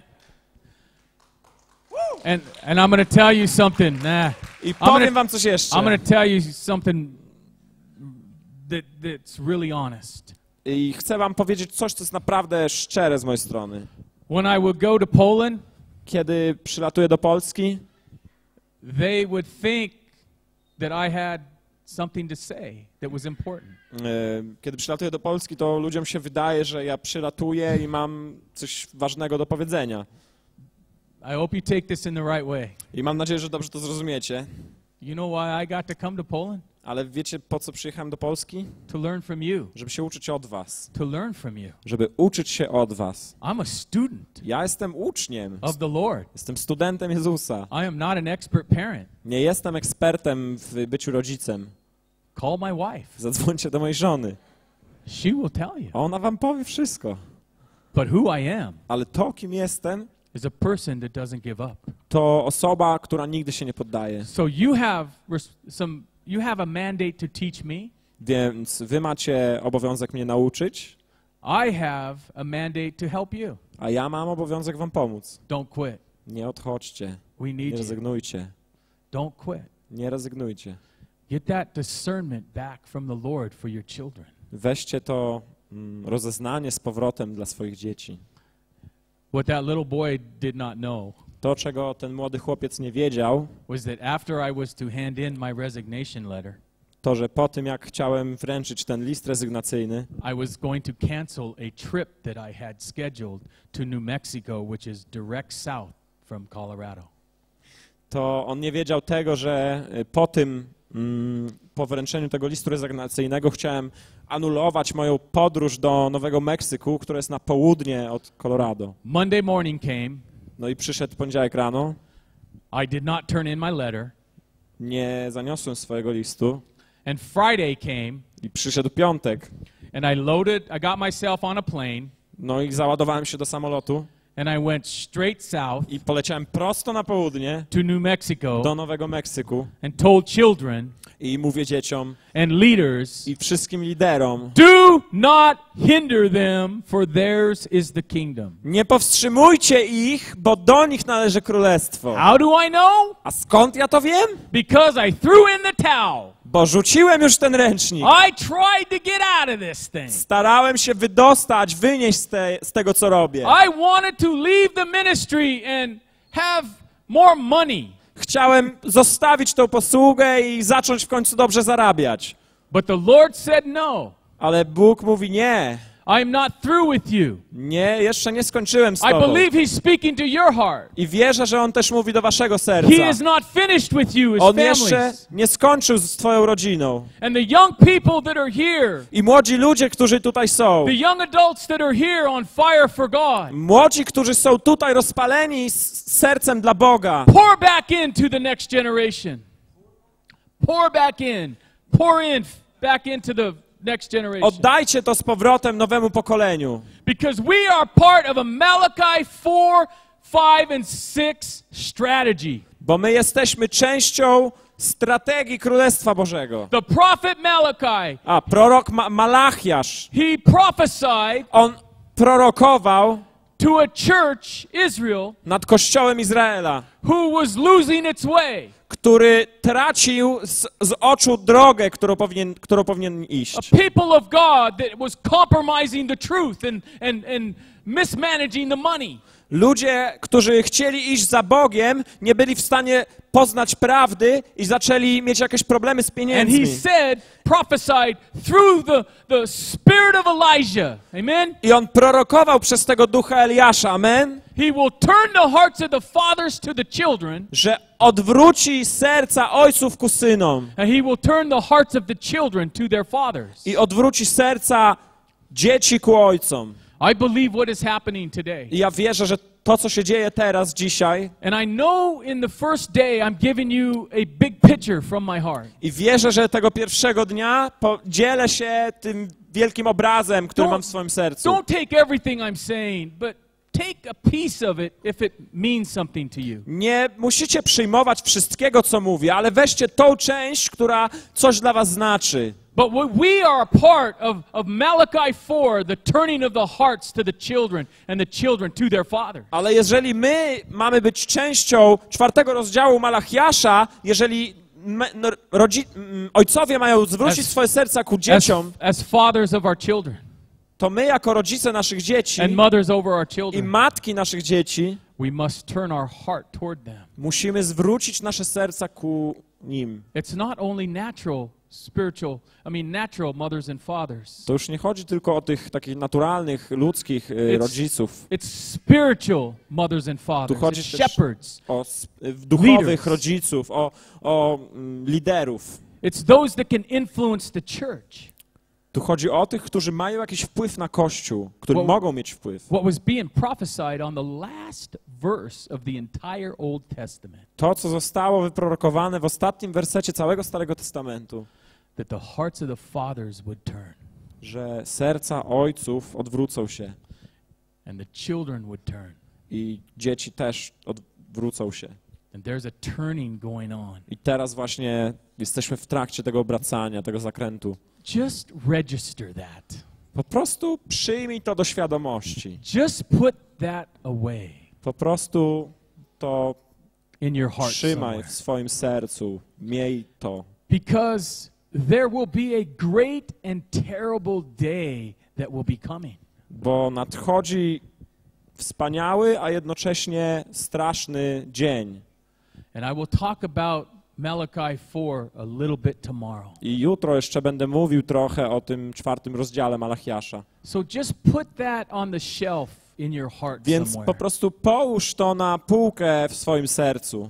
And, and I'm going to tell you something. Nah. I I'm gonna- powiem wam coś jeszcze. I'm going to tell you something that, that's really honest. I chcę wam powiedzieć coś, co jest naprawdę szczere z mojej strony. When I would go to Poland, Kiedy przylatuję do Polski, they would think that I had something to say that was important. e, kiedy przylatuję do Polski, to ludziom się wydaje, że ja przylatuję i mam coś ważnego do powiedzenia. I hope you take this in the right way. I mam nadzieję, że dobrze to zrozumiecie. You know why I got to come to Poland? Ale wiecie, po co przyjechałem do Polski? To learn from you. Żeby się uczyć od was. To learn from you. Żeby uczyć się od was. I'm a student Ja jestem uczniem. of the Lord. Jestem studentem Jezusa. I am not an expert parent. Nie jestem ekspertem w byciu rodzicem. Call my wife. Zadzwońcie do mojej żony. She will tell you. Ona wam powie wszystko. But who I am Ale to, kim jestem, is a person that doesn't give up. to osoba, która nigdy się nie poddaje. So you have res- some you have a mandate to teach me. Więc wy macie obowiązek mnie nauczyć, I have a mandate to help you. a ja mam obowiązek wam pomóc. Don't quit. Nie odchodźcie. We Nie need you. rezygnujcie. Don't quit. Nie rezygnujcie. Get that discernment back from the Lord for your children. Weźcie to mm, rozeznanie z powrotem dla swoich dzieci. What that little boy did not know To, czego ten młody chłopiec nie wiedział, was that after I was to hand in my resignation letter, to, że po tym, jak chciałem wręczyć ten list rezygnacyjny, I was going to cancel a trip that I had scheduled to New Mexico, which is direct south from Colorado. to on nie wiedział tego, że po tym, mm, po wręczeniu tego listu rezygnacyjnego chciałem anulować moją podróż do Nowego Meksyku, które jest na południe od Colorado. Monday morning came. No i przyszedł poniedziałek rano, I did not turn in my letter. nie zaniosłem swojego listu And Friday came, i przyszedł piątek. and I loaded, I got myself on a plane, No i załadowałem się do samolotu and I went straight south i poleciałem prosto na południe to New Mexico do Nowego Meksyku and told children i mówię dzieciom and leaders, i wszystkim liderom: do not hinder them, for theirs is the kingdom. nie powstrzymujcie ich, bo do nich należy królestwo. How do I know? A skąd ja to wiem? Because I threw in the towel. Bo rzuciłem już ten ręcznik. I tried to get out of this thing. Starałem się wydostać, wynieść z, te, z tego, co robię. I wanted to leave the ministry and have more money. Chciałem zostawić tą posługę i zacząć w końcu dobrze zarabiać. But the Lord said no. Ale Bóg mówi: nie, I'm not through with you. nie, jeszcze nie skończyłem z I tobą. believe He's speaking to your heart. I wierzę, że On też mówi do waszego serca. He is not finished with you as On jeszcze families. nie skończył z twoją rodziną. And the young people that are here, I młodzi ludzie, którzy tutaj są, the young adults that are here on fire for God, młodzi, którzy są tutaj rozpaleni z sercem dla Boga, pour back into the next generation. Pour back in. Pour in back into the next generation. oddajcie to z powrotem nowemu pokoleniu. Because we are part of a Malachi four, five, and six strategy. Bo my jesteśmy częścią strategii Królestwa Bożego. The prophet Malachi, A prorok Ma Malachiasz, he prophesied on prorokował to a church, Israel, nad Kościołem Izraela, who was losing its way. który tracił z, z oczu drogę, którą powinien, którą powinien iść. A people of God that was compromising the truth and, and, and mismanaging the money. Ludzie, którzy chcieli iść za Bogiem, nie byli w stanie poznać prawdy i zaczęli mieć jakieś problemy z And pieniędzmi. he said, prophesied through the, the spirit of Elijah. Amen? I on prorokował przez tego ducha Eliasza, amen, He will turn the hearts of the fathers to the children, że odwróci serca ojców ku synom and he will turn the hearts of the children to their fathers. i odwróci serca dzieci ku ojcom. I believe what is happening today. I ja wierzę, że to, co się dzieje teraz, dzisiaj, And I know in the first day I'm giving you a big picture from my heart. i wierzę, że tego pierwszego dnia podzielę się tym wielkim obrazem, który Don't- mam w swoim sercu. Don't take everything I'm saying, but take a piece of it if it means something to you. Nie musicie przyjmować wszystkiego, co mówię, ale weźcie tą część, która coś dla was znaczy. But what we are a part of, of Malachi four, the turning of the hearts to the children and the children to their fathers. Ale jeżeli my mamy być częścią czwartego rozdziału Malachiasza, jeżeli me, no, rodzi, mm, ojcowie mają zwrócić As- swoje serca ku As, dzieciom, as fathers of our children to my jako rodzice naszych dzieci and mothers over our i children, matki naszych dzieci we must turn our heart toward them. musimy zwrócić nasze serca ku nim. It's not only natural, spiritual, I mean natural mothers and fathers. To już nie chodzi tylko o tych takich naturalnych, ludzkich y, It's- rodziców, It's spiritual mothers and fathers. chodzi It's też- shepherds. o s- y, duchowych Leaders. rodziców, o, o mm, liderów. It's those that can influence the church. Tu chodzi o tych, którzy mają jakiś wpływ na Kościół, którzy Well- mogą mieć wpływ. What was being prophesied on the last verse of the entire Old Testament, To, co zostało wyprorokowane w ostatnim wersecie całego Starego Testamentu, that the hearts of the fathers would turn że serca ojców odwrócą się and the children would turn. i dzieci też odwrócą się. And there's a turning going on. I teraz właśnie jesteśmy w trakcie tego obracania, tego zakrętu. Just register that. Po prostu przyjmij to do świadomości. Just put that away Po prostu to in your heart trzymaj somewhere. w swoim sercu. Miej to. Because there will be a great and terrible day that will be coming. Bo nadchodzi wspaniały, a jednocześnie straszny dzień. And I will talk about Malachi four a little bit tomorrow. I jutro jeszcze będę mówił trochę o tym czwartym rozdziale Malachiasza. So just put that on the shelf in your heart Więc somewhere. po prostu połóż to na półkę w swoim sercu.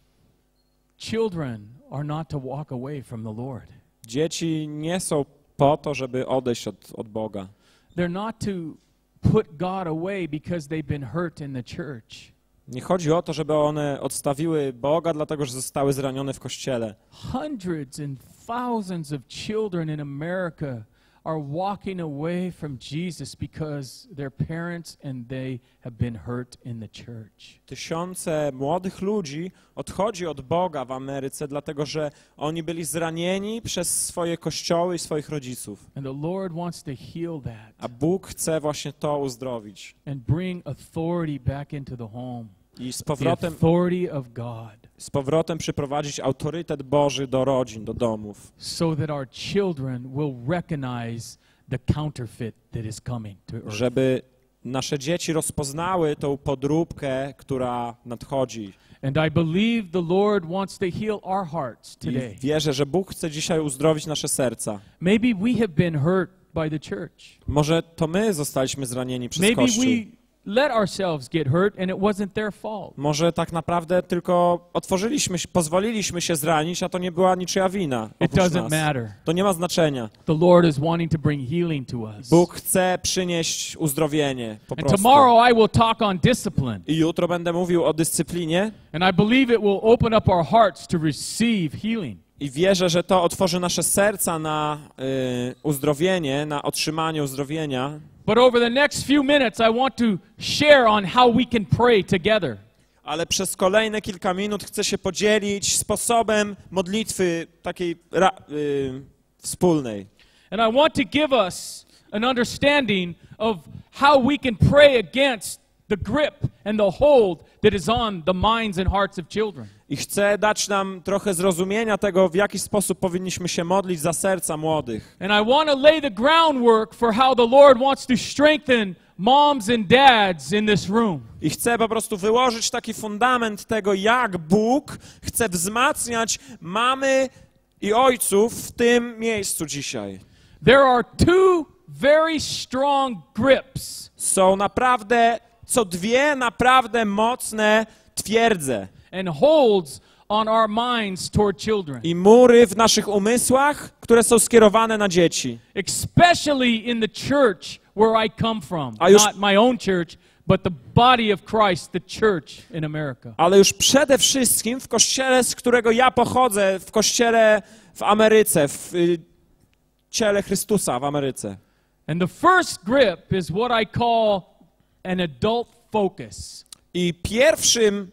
Children are not to walk away from the Lord. Dzieci nie są po to, żeby odejść od, od Boga. They're not to put God away because they've been hurt in the church. Nie chodzi o to, żeby one odstawiły Boga, dlatego że zostały zranione w Kościele. Hundreds and thousands of children in America are walking away from Jesus because their parents and they have been hurt in the church. Tysiące młodych ludzi odchodzi od Boga w Ameryce, dlatego że oni byli zranieni przez swoje kościoły i swoich rodziców. And the Lord wants to heal that A Bóg chce właśnie to uzdrowić. and bring authority back into the home. I z The powrotem, authority of God, z powrotem przyprowadzić autorytet Boży do rodzin, do domów. so that our children will recognize the counterfeit that is coming to earth. Żeby nasze dzieci rozpoznały tą podróbkę, która nadchodzi. And I believe the Lord wants to heal our hearts I today. wierzę, że Bóg chce dzisiaj uzdrowić nasze serca. Maybe we have been hurt by the church. Może to my zostaliśmy zranieni przez Maybe Kościół. we let ourselves get hurt and it wasn't their fault. Może tak naprawdę tylko otworzyliśmy, się- pozwoliliśmy się zranić, a to nie była niczyja wina. It oprócz doesn't nas. matter. To nie ma znaczenia. The Lord is wanting to bring healing to us. Bóg chce przynieść uzdrowienie po And prostu. tomorrow I will talk on discipline. I jutro będę mówił o dyscyplinie And I believe it will open up our hearts to receive healing. i wierzę, że to otworzy nasze serca na y, uzdrowienie, na otrzymanie uzdrowienia. But over the next few minutes I want to share on how we can pray together. Ale przez kolejne kilka minut chcę się podzielić sposobem modlitwy takiej ra, y, wspólnej. And I want to give us an understanding of how we can pray against the grip and the hold that is on the minds and hearts of children. I chcę dać nam trochę zrozumienia tego, w jaki sposób powinniśmy się modlić za serca młodych. And I want to lay the groundwork for how the Lord wants to strengthen moms and dads in this room. I chcę po prostu wyłożyć taki fundament tego, jak Bóg chce wzmacniać mamy i ojców w tym miejscu dzisiaj. There are two very strong grips Są naprawdę, co dwie naprawdę mocne twierdze and holds on our minds toward children, i mury w naszych umysłach, które są skierowane na dzieci. especially in the church where I come from. A już- Not my own church, but the body of Christ, the church in America. Ale już przede wszystkim w kościele, z którego ja pochodzę, w kościele w Ameryce, w y, ciele Chrystusa w Ameryce. And the first grip is what I call an adult focus. I pierwszym,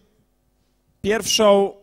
pierwszą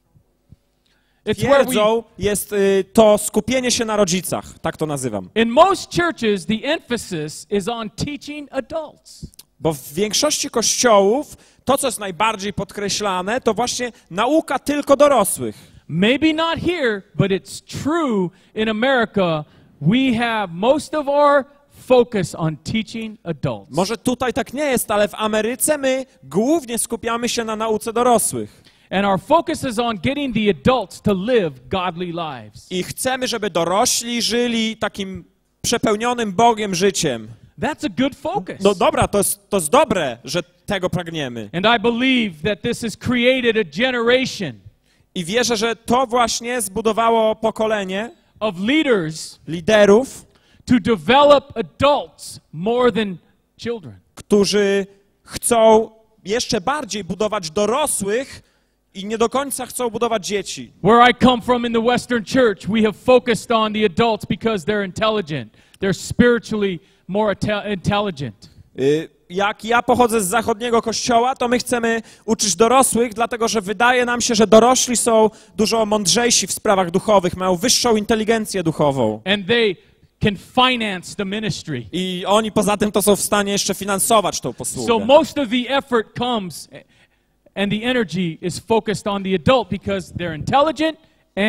It's where we, twierdzą jest y, to skupienie się na rodzicach, tak to nazywam. in most churches, the emphasis is on teaching adults. Bo w większości kościołów to, co jest najbardziej podkreślane, to właśnie nauka tylko dorosłych. Maybe not here, but it's true in America. We have most of our focus on teaching adults. Może tutaj tak nie jest, ale w Ameryce my głównie skupiamy się na nauce dorosłych. And our focus is on getting the adults to live godly lives. I chcemy, żeby dorośli żyli takim przepełnionym Bogiem życiem. That's a good focus. No dobra, to jest, to jest dobre, że tego pragniemy. And I believe that this has created a generation I wierzę, że to właśnie zbudowało pokolenie of leaders liderów, to develop adults more than children. którzy chcą jeszcze bardziej budować dorosłych i nie do końca chcą budować dzieci. Where I come from in the Western Church, we have focused on the adults because they're intelligent. They're spiritually more inte- intelligent. Y, Jak ja pochodzę z zachodniego kościoła, to my chcemy uczyć dorosłych, dlatego że wydaje nam się, że dorośli są dużo mądrzejsi w sprawach duchowych, mają wyższą inteligencję duchową. And they can finance the ministry. I oni poza tym to są w stanie jeszcze finansować tą So posługę. most of the effort comes and the energy is focused on the adult because they're intelligent and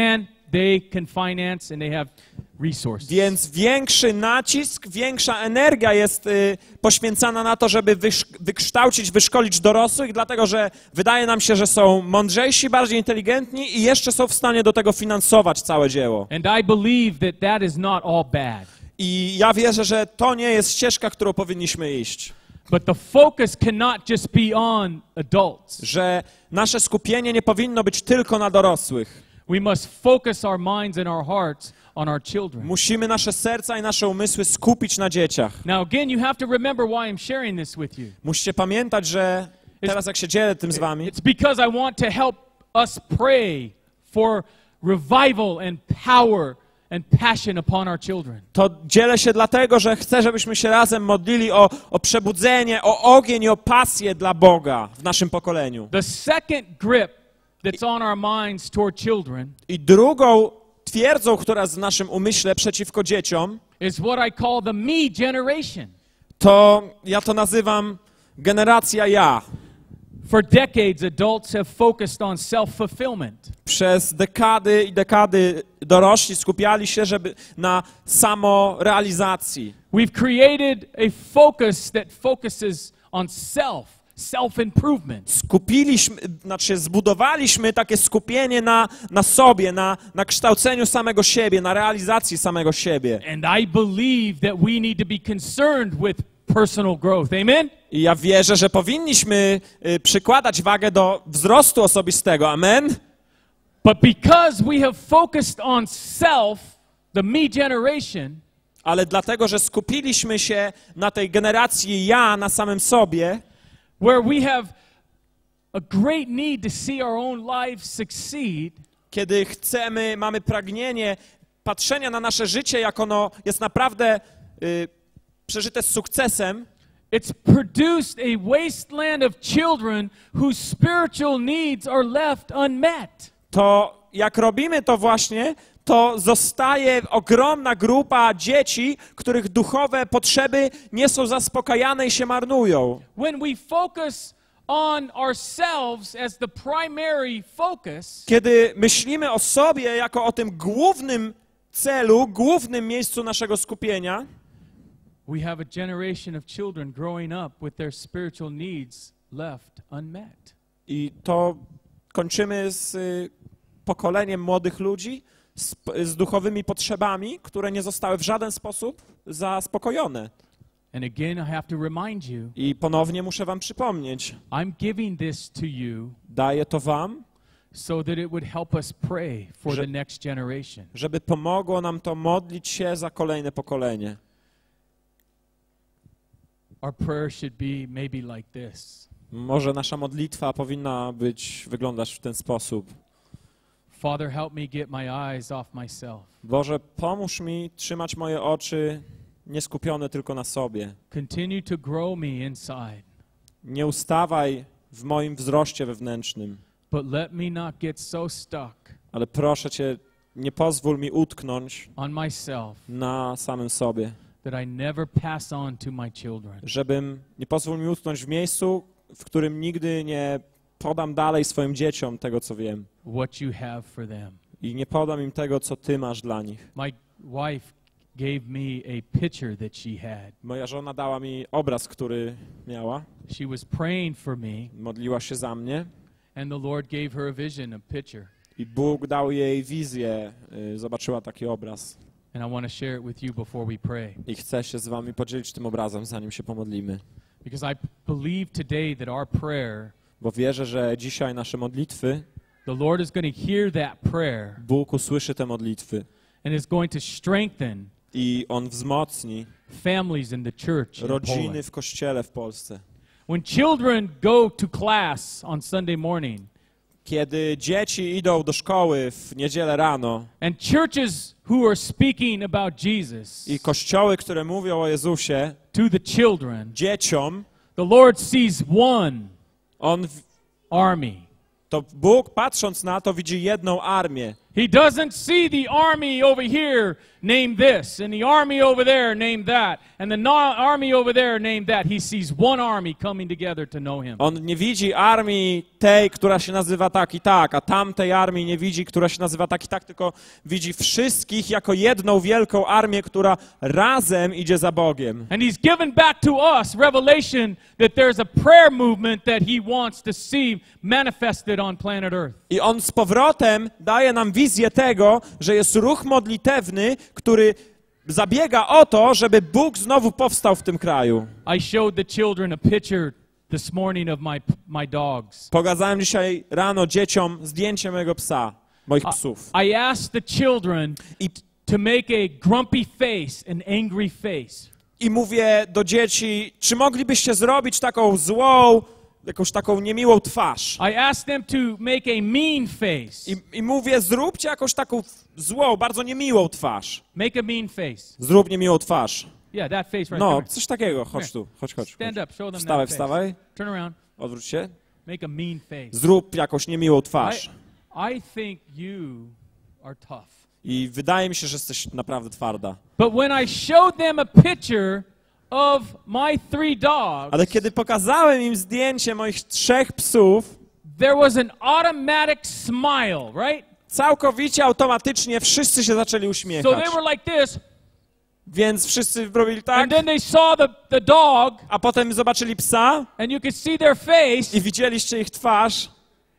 they can finance and they have resources. Więc większy nacisk, większa energia jest y, poświęcana na to, żeby wysz, wykształcić, wyszkolić dorosłych, dlatego że wydaje nam się, że są mądrzejsi, bardziej inteligentni i jeszcze są w stanie do tego finansować całe dzieło. And I believe that that is not all bad. I ja wierzę, że to nie jest ścieżka, którą powinniśmy iść. But the focus cannot just be on adults. Że nasze skupienie nie powinno być tylko na dorosłych. We must focus our minds and our hearts on our children. Musimy nasze serca i nasze umysły skupić na dzieciach. Now again, you have to remember why I'm sharing this with you. Musicie pamiętać, że teraz jak się dzielę tym z wami, It's because I want to help us pray for revival and power and passion upon our children. to dzielę się dlatego, że chcę, żebyśmy się razem modlili o, o przebudzenie, o ogień i o pasję dla Boga w naszym pokoleniu. The second grip that's on our minds toward children I drugą twierdzą, która jest w naszym umyśle przeciwko dzieciom, is what I call the me generation. to ja to nazywam generacja ja. For decades, adults have focused on self-fulfillment. Przez dekady i dekady dorośli skupiali się żeby na samorealizacji. We've created a focus that focuses on self, self-improvement. Skupiliśmy, znaczy zbudowaliśmy takie skupienie na, na sobie, na, na kształceniu samego siebie, na realizacji samego siebie. And I believe that we need to be concerned with personal growth. Amen? I ja wierzę, że powinniśmy y, przykładać wagę do wzrostu osobistego. Amen? But because we have focused on self, the me generation, Ale dlatego, że skupiliśmy się na tej generacji ja, na samym sobie, where we have a great need to see our own lives succeed, kiedy chcemy, mamy pragnienie patrzenia na nasze życie, jak ono jest naprawdę y, przeżyte z sukcesem, it's produced a wasteland of children whose spiritual needs are left unmet. to jak robimy to właśnie, to zostaje ogromna grupa dzieci, których duchowe potrzeby nie są zaspokajane i się marnują. When we focus on ourselves as the primary focus, Kiedy myślimy o sobie jako o tym głównym celu, głównym miejscu naszego skupienia, we have a generation of children growing up with their spiritual needs left unmet. i to kończymy z y, pokoleniem młodych ludzi z, z duchowymi potrzebami, które nie zostały w żaden sposób zaspokojone. And again, I have to remind you, I ponownie muszę wam przypomnieć, I'm giving this to you daję to wam, so that it would help us pray for Że- the next generation. żeby pomogło nam to modlić się za kolejne pokolenie. Our prayer should be maybe like this. Może nasza modlitwa powinna być, wyglądać w ten sposób. Father, help me get my eyes off myself. Boże, pomóż mi trzymać moje oczy nieskupione tylko na sobie. Continue to grow me inside, Nie ustawaj w moim wzroście wewnętrznym, but let me not get so stuck ale proszę Cię, nie pozwól mi utknąć on myself na samym sobie. that I never pass on to my children. Żebym, nie pozwól mi utknąć w miejscu, w którym nigdy nie podam dalej swoim dzieciom tego, co wiem. What you have for them. I nie podam im tego, co Ty masz dla nich. My wife gave me a picture that she had. Moja żona dała mi obraz, który miała. She was praying for me, Modliła się za mnie and the Lord gave her a vision, a picture. i Bóg dał jej wizję. y, Zobaczyła taki obraz. And I want to share it with you before we pray. I chcę się z wami podzielić tym obrazem, zanim się pomodlimy. Because I believe today that our prayer, Bo wierzę, że dzisiaj nasze modlitwy, the Lord is going to hear that prayer Bóg usłyszy te modlitwy and is going to strengthen i On wzmocni families in the church in rodziny Poland. w Kościele w Polsce. When children go to class on Sunday morning, Kiedy dzieci idą do szkoły w niedzielę rano and churches who are speaking about Jesus i kościoły, które mówią o Jezusie to the children, dzieciom, the Lord sees one On, w- army. to Bóg patrząc na to widzi jedną armię. He doesn't see the army over here named this, and the army over there named that, and the no army over there named that. He sees one army coming together to know him. On nie widzi armii tej, która się nazywa tak i tak, a tamtej armii nie widzi, która się nazywa tak i tak, tylko widzi wszystkich jako jedną wielką armię, która razem idzie za Bogiem. And he's given back to us revelation that there's a prayer movement that he wants to see manifested on planet Earth. I on z powrotem daje nam wizję tego, że jest ruch modlitewny, który zabiega o to, żeby Bóg znowu powstał w tym kraju. I showed the children a picture this morning of my my dogs. Pokazałem dzisiaj rano dzieciom zdjęcie mojego psa, moich psów. I asked the children I, to make a grumpy face, an angry face. I mówię do dzieci, czy moglibyście zrobić taką złą, jakąś taką niemiłą twarz? I asked them to make a mean face. I, I mówię, zróbcie jakąś taką złą, bardzo niemiłą twarz. Make a mean face. Zrób niemiłą twarz. Yeah, that face right there. No, coś takiego. Chodź tu, chodź, chodź. Stand chodź. up, show them Wstawaj, that face. wstawaj. Turn around. Odwróć się. Make a mean face. Zrób jakąś niemiłą twarz. I, I think you are tough. I wydaje mi się, że jesteś naprawdę twarda. But when I showed them a picture of my three dogs, Ale kiedy pokazałem im zdjęcie moich trzech psów, there was an automatic smile, right? całkowicie automatycznie wszyscy się zaczęli So uśmiechać. they were like this, Więc wszyscy robili tak, and then they saw the, the dog, a potem zobaczyli psa and you could see their face, i widzieliście ich twarz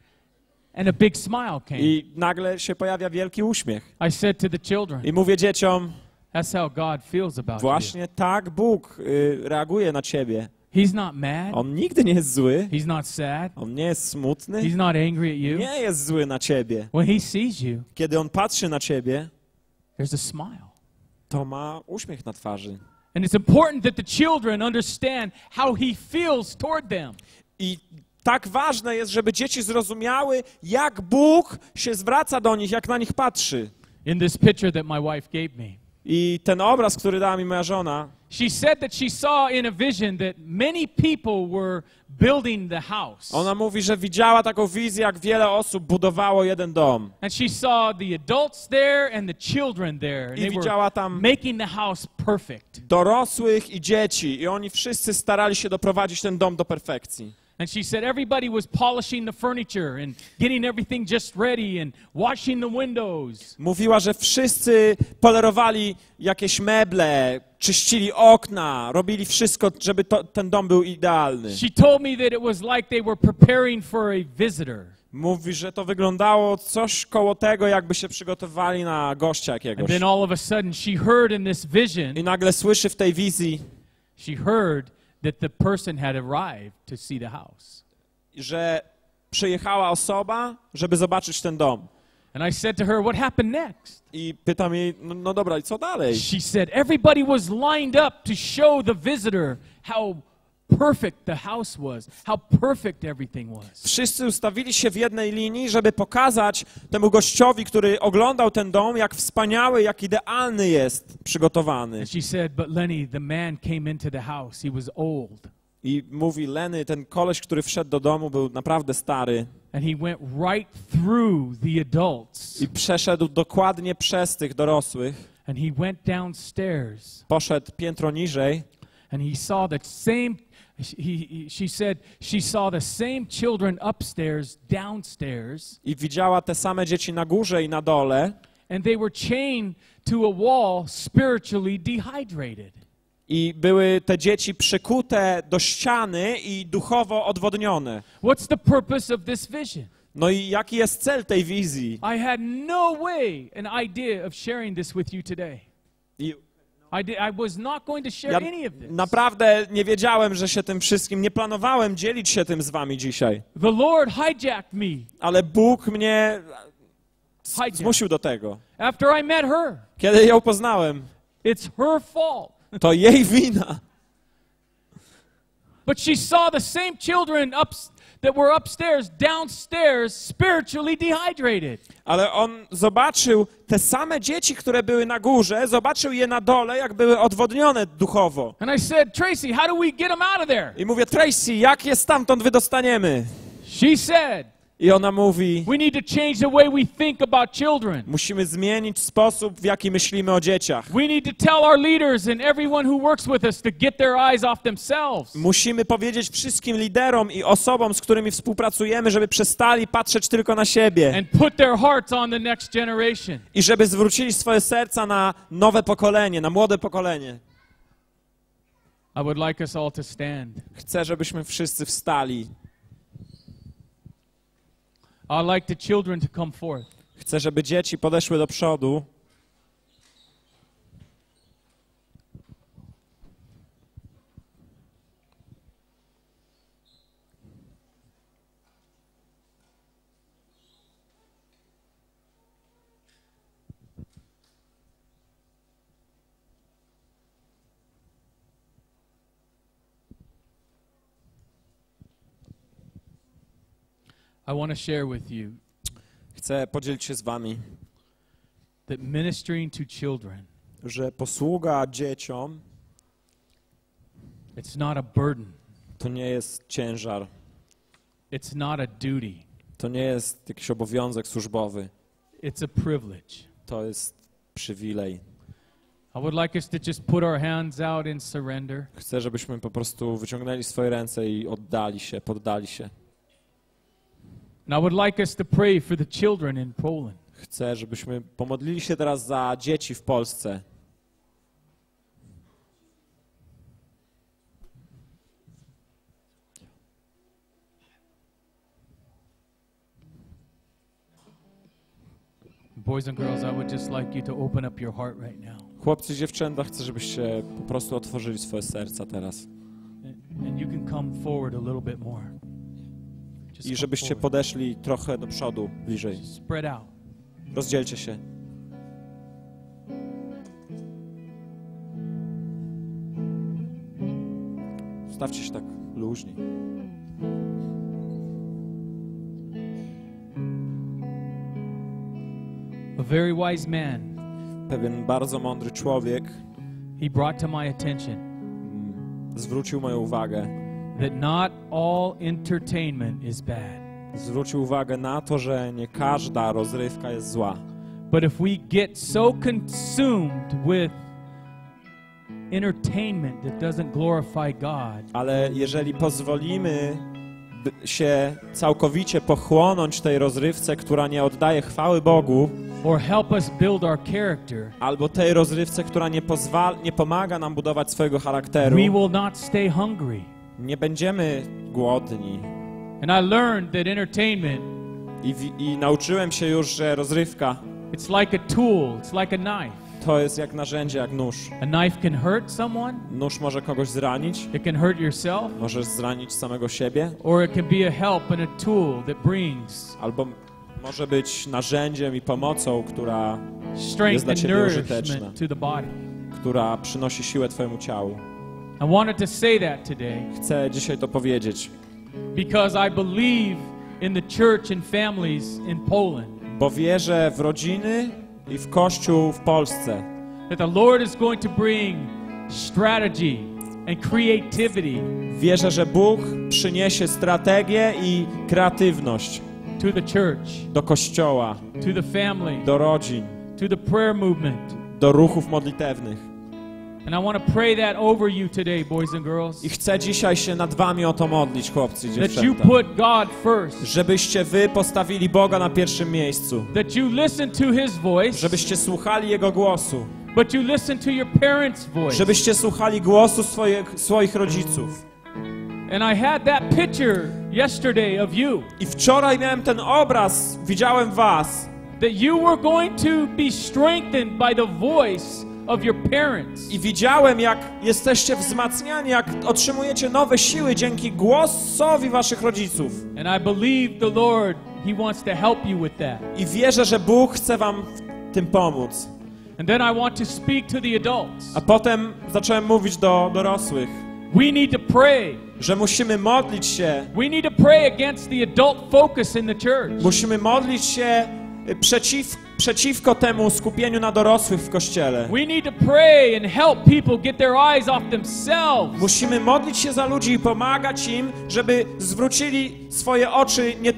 and a big smile came. i nagle się pojawia wielki uśmiech. I said to the children, I mówię dzieciom, that's how God feels about właśnie tak Bóg y, reaguje na ciebie. you. He's not mad. On nigdy nie jest zły, He's not sad. on nie jest smutny, He's not angry at you. nie jest zły na ciebie. When he sees you, Kiedy on patrzy na ciebie, there's a smile. to ma uśmiech na twarzy. And it's important that the children understand how he feels toward them. I tak ważne jest, żeby dzieci zrozumiały, jak Bóg się zwraca do nich, jak na nich patrzy. In this picture that my wife gave me, I ten obraz, który dała mi moja żona, she said that she saw in a vision that many people were building the house. ona mówi, że widziała taką wizję, jak wiele osób budowało jeden dom. And she saw the adults there and the children there. And I they widziała were tam making the house perfect. dorosłych i dzieci. I oni wszyscy starali się doprowadzić ten dom do perfekcji. And she said everybody was polishing the furniture and getting everything just ready and washing the windows. Mówiła, że wszyscy polerowali jakieś meble, czyścili okna, robili wszystko, żeby to, ten dom był idealny. She told me that it was like they were preparing for a visitor. Mówi, że to wyglądało coś koło tego, jakby się przygotowali na gościa And jakiegoś. then all of a sudden she heard in this vision, I nagle słyszy w tej wizji, she heard that the person had arrived to see the house. że przyjechała osoba, żeby zobaczyć ten dom. And I said to her, what happened next? I pytam jej, no, no dobra, i co dalej? She said, everybody was lined up to show the visitor how perfect the house was, how perfect everything was. Wszyscy ustawili się w jednej linii, żeby pokazać temu gościowi, który oglądał ten dom, jak wspaniały, jak idealny jest przygotowany. And she said, but Lenny, the man came into the house. He was old. I mówi Lenny, ten koleś, który wszedł do domu, był naprawdę stary. And he went right through the adults. I przeszedł dokładnie przez tych dorosłych. And he went downstairs. Poszedł piętro niżej. And he saw the same, he, he, she said, she saw the same children upstairs, downstairs. I widziała te same dzieci na górze i na dole. And they were chained to a wall, spiritually dehydrated. I były te dzieci przykute do ściany i duchowo odwodnione. What's the purpose of this vision? No i jaki jest cel tej wizji? I had no way an idea of sharing this with you today. I I, did, I was not going to share ja any of this. naprawdę nie wiedziałem, że się tym wszystkim, nie planowałem dzielić się tym z wami dzisiaj. The Lord hijacked me. Ale Bóg mnie Hijacked. zmusił do tego. After I met her, Kiedy ją poznałem, it's her fault. to jej wina. But she saw the same children up, that were upstairs, downstairs, spiritually dehydrated. Ale on zobaczył te same dzieci, które były na górze, zobaczył je na dole, jak były odwodnione duchowo. And I said, Tracy, how do we get them out of there? I mówię, Tracy, jak je stamtąd wydostaniemy? She said, I ona mówi, We need to change the way we think about children. musimy zmienić sposób, w jaki myślimy o dzieciach. We need to tell our leaders and everyone who works with us to get their eyes off themselves. Musimy powiedzieć wszystkim liderom i osobom, z którymi współpracujemy, żeby przestali patrzeć tylko na siebie And put their hearts on the next generation. i żeby zwrócili swoje serca na nowe pokolenie, na młode pokolenie. I would like us all to stand. Chcę, żebyśmy wszyscy wstali. I'd like the children to come forth. Chcę, żeby dzieci podeszły do przodu. I want to share with you Chcę podzielić się z wami, that ministering to children, że posługa dzieciom it's not a burden. to nie jest ciężar, It's not a duty. to nie jest jakiś obowiązek służbowy, It's a privilege. to jest przywilej. I would like us to just put our hands out in surrender. Chcę, żebyśmy po prostu wyciągnęli swoje ręce i oddali się, poddali się. And I would like us to pray for the children in Poland. Chcę, żebyśmy pomodlili się teraz za dzieci w Polsce. Boys and girls, I would just like you to open up your heart right now. Chłopcy i dziewczęta, chcę, żebyście po prostu otworzyli swoje serca teraz. And, and you can come forward a little bit more. Just I come żebyście forward. podeszli trochę do przodu, bliżej. Spread out. Rozdzielcie się. Stawcie się tak luźniej. A very wise man, Pewien bardzo mądry człowiek he brought to my attention zwrócił moją uwagę. that not all entertainment is bad. Zwrócił uwagę na to, że nie każda rozrywka jest zła. But if we get so consumed with entertainment that doesn't glorify God, Ale jeżeli pozwolimy by- się całkowicie pochłonąć tej rozrywce, która nie oddaje chwały Bogu, or help us build our character, albo tej rozrywce, która nie, pozwala, nie pomaga nam budować swojego charakteru, we will not stay hungry. nie będziemy głodni. And I learned that entertainment, I, w- I nauczyłem się już, że rozrywka it's like a tool, it's like a knife. to jest jak narzędzie, jak nóż. A knife can hurt someone, Nóż może kogoś zranić, it can hurt yourself, możesz zranić samego siebie, or it can be a help and a tool that brings albo może być narzędziem i pomocą, która, strength Jest dla and ciebie użyteczna. nourishment to the body. która przynosi siłę twojemu ciału. I wanted to say that today Chcę dzisiaj to powiedzieć, because I believe in the church and families in Poland bo wierzę w rodziny i w Kościół w Polsce, that the Lord is going to bring strategy and creativity wierzę, że Bóg przyniesie strategię i kreatywność to the church, do Kościoła, to the family, do rodzin, to the prayer movement. do ruchów modlitewnych. And I want to pray that over you today, boys and girls, I chcę dzisiaj się nad wami o to modlić, chłopcy i that you dziewczęta, put God first, żebyście wy postawili Boga na pierwszym miejscu, that you listen to His voice, żebyście słuchali Jego głosu, but you listen to your parents' voice. żebyście słuchali głosu swoich, swoich rodziców. And I had that picture yesterday of you, I wczoraj miałem ten obraz, widziałem was, that you were going to be strengthened by the voice of your parents. i widziałem, jak jesteście wzmacniani, jak otrzymujecie nowe siły dzięki głosowi waszych rodziców. And I believe the Lord, He wants to help you with that. I wierzę, że Bóg chce wam w tym pomóc. And then I want to speak to the adults. A potem zacząłem mówić do dorosłych, We need to pray. że musimy modlić się, We need to pray against the adult focus in the church. musimy modlić się przeciw, przeciwko temu skupieniu na dorosłych w Kościele. We need to pray and help people get their eyes off themselves. Musimy modlić się za ludzi i pomagać im, żeby zwrócili swoje oczy nie ty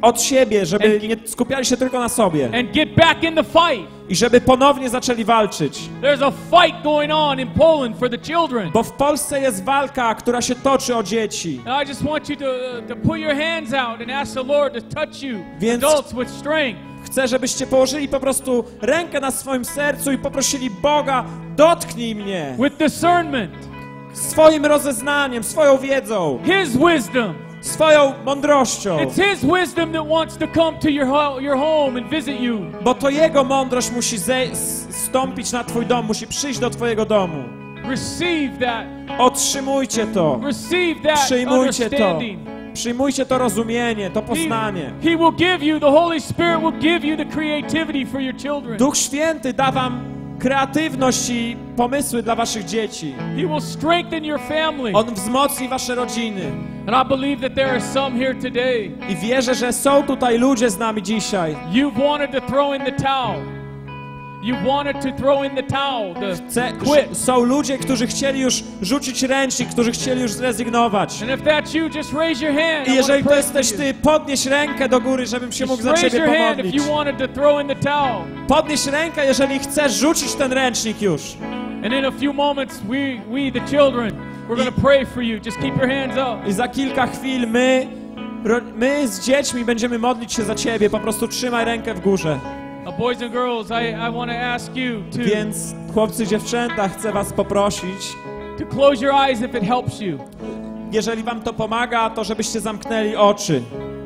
od siebie, żeby nie skupiali się tylko na sobie and get back in the fight. i żeby ponownie zaczęli walczyć. There's a fight going on in Poland for the children. Bo w Polsce jest walka, która się toczy o dzieci. And I just want you to, to put your hands out and ask the Lord to touch you, Więc- adults with strength. Chcę, żebyście położyli po prostu rękę na swoim sercu i poprosili Boga, dotknij mnie With discernment, swoim rozeznaniem, swoją wiedzą, His wisdom. swoją mądrością. It's His wisdom that wants to come to your, ho your home and visit you. Bo to Jego mądrość musi zstąpić na twój dom, musi przyjść do twojego domu. Receive that. Otrzymujcie to. Receive that Przyjmujcie to. understanding. Przyjmujcie to rozumienie, to He, poznanie. he will give you, the Holy Spirit will give you the creativity for your children. Duch Święty da wam kreatywność i pomysły dla waszych dzieci. He will strengthen your family. On wzmocni wasze rodziny. And I believe that there are some here today. I wierzę, że są tutaj ludzie z nami dzisiaj. You've wanted to throw in the towel. You wanted to throw in the towel, to Chce, quit. są ludzie, którzy chcieli już rzucić ręcznik, którzy chcieli już zrezygnować. And if that's you, just raise your hand. I I jeżeli wanna to pray jesteś for you. ty, podnieś rękę do góry, żebym się mógł Just za raise ciebie your hand if pomodlić. you wanted to throw in the towel. Podnieś rękę, jeżeli chcesz rzucić ten ręcznik już. And in a few moments, we, we the children, we're going to pray for you. Just keep your hands up. I za kilka chwil my, ro, my z dziećmi będziemy modlić się za ciebie. Po prostu trzymaj rękę w górze. Now, boys and girls, I, I want to ask you to, Więc chłopcy, dziewczęta, chcę was poprosić, to close your eyes if it helps you. jeżeli wam to pomaga, to żebyście zamknęli oczy.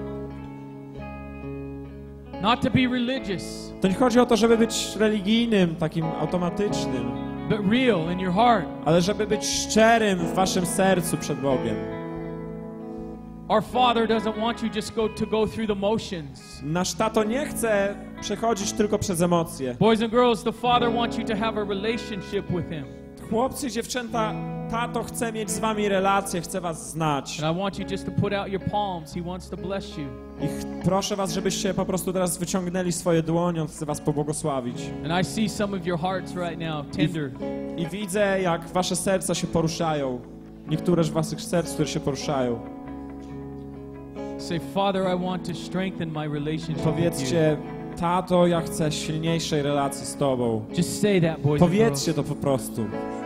Not to be religious, To nie chodzi o to, żeby być religijnym, takim automatycznym, but real in your heart. ale żeby być szczerym w waszym sercu przed Bogiem. Our Father doesn't want you just go to go through the motions. Nasz tato nie chce przechodzić tylko przez emocje. Boys and girls, the Father wants you to have a relationship with Him. Chłopcy, dziewczęta, tato chce mieć z wami relację, chce was znać. And I want you just to put out your palms. He wants to bless you. I ch- proszę was, żebyście po prostu teraz wyciągnęli swoje dłonie, on chce was pobłogosławić. And I see some of your hearts right now, tender. I widzę, jak wasze serca się poruszają. Niektóre z waszych serc, które się poruszają. Say, Father, I want to strengthen my relationship with you. Powiedzcie, tato, ja chcę silniejszej relacji z tobą. Just say that, boys and Powiedzcie girls. to po prostu.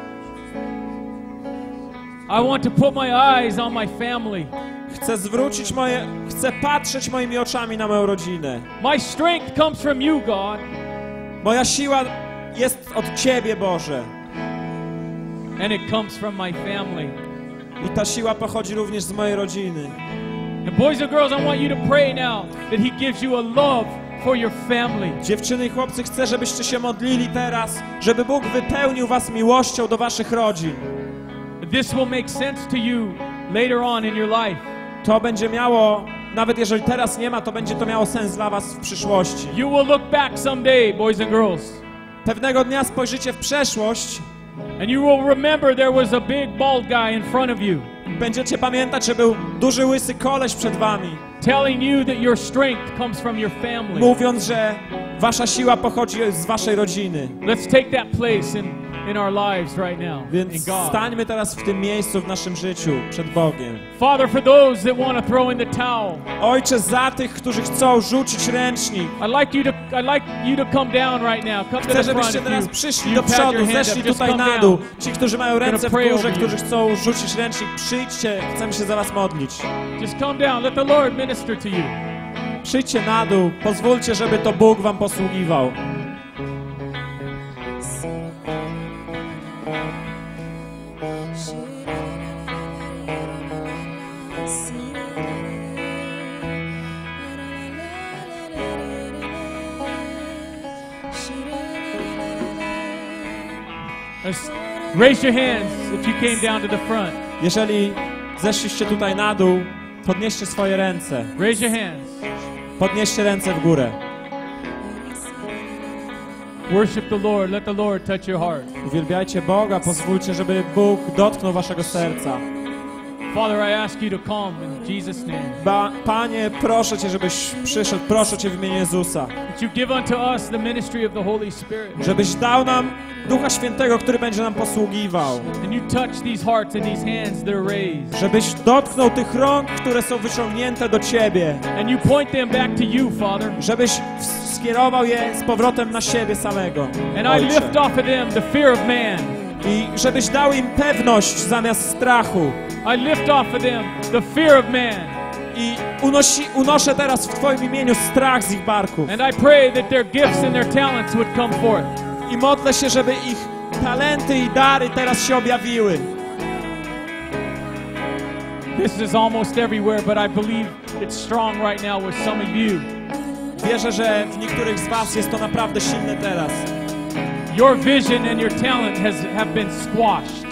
I want to put my eyes on my family. Chcę zwrócić moje, chcę patrzeć moimi oczami na moją rodzinę. My strength comes from you, God. Moja siła jest od Ciebie, Boże. And it comes from my family. I ta siła pochodzi również z mojej rodziny. And boys and girls, I want you to pray now that He gives you a love for your family. Dziewczyny i chłopcy, chcę, żebyście się modlili teraz, żeby Bóg wypełnił was miłością do waszych rodzin. This will make sense to you later on in your life. To będzie miało, nawet jeżeli teraz nie ma, to będzie to miało sens dla was w przyszłości. You will look back someday, boys and girls, Pewnego dnia spojrzycie w przeszłość and you will remember there was a big bald guy in front of you, i będziecie pamiętać, że był duży, łysy koleś przed wami, telling you that your strength comes from your family. mówiąc, że wasza siła pochodzi z waszej rodziny. Let's take that place in, in our lives right now, in Więc God. stańmy teraz w tym miejscu w naszym życiu przed Bogiem. Father, for those that want to throw in the towel, Ojcze, za tych, którzy chcą rzucić ręcznik, I'd like you to I'd like you to come down right now. Come to chcę, the front żebyście if teraz you, przyszli you've do had przodu, your hand zeszli up. Just tutaj come na down. dół. Ci, którzy mają ręce w pray górze, over you. którzy chcą rzucić ręcznik, przyjdźcie, chcemy się za was modlić. Just come down. Let the Lord minister to you. Przyjdźcie na dół, pozwólcie, żeby to Bóg wam posługiwał. Let's raise your hands if you came down to the front. Jeżeli zeszliście tutaj na dół, podnieście swoje ręce. Raise your hands. Podnieście ręce w górę. Worship the Lord. Let the Lord touch your heart. Uwielbiajcie Boga, pozwólcie, żeby Bóg dotknął waszego serca. Father, I ask you to come in Jesus' name. Ba, Panie, proszę Cię, żebyś przyszedł, proszę Cię w imieniu Jezusa, That you give unto us the ministry of the Holy Spirit. żebyś dał nam Ducha Świętego, który będzie nam posługiwał, And you touch these hearts and these hands that are raised. żebyś dotknął tych rąk, które są wyciągnięte do Ciebie, And you point them back to you, Father. żebyś skierował je z powrotem na siebie samego, And I Ojcze. lift off of them the fear of man. I żebyś dał im pewność zamiast strachu. I lift off of them the fear of man. I unosi, unoszę teraz w Twoim imieniu strach z ich barków. And I pray that their gifts and their talents would come forth. I modlę się, żeby ich talenty i dary teraz się objawiły. This is almost everywhere, but I believe it's strong right now with some of you. Wierzę, że w niektórych z Was jest to naprawdę silne teraz. Your vision and your talent has have been squashed.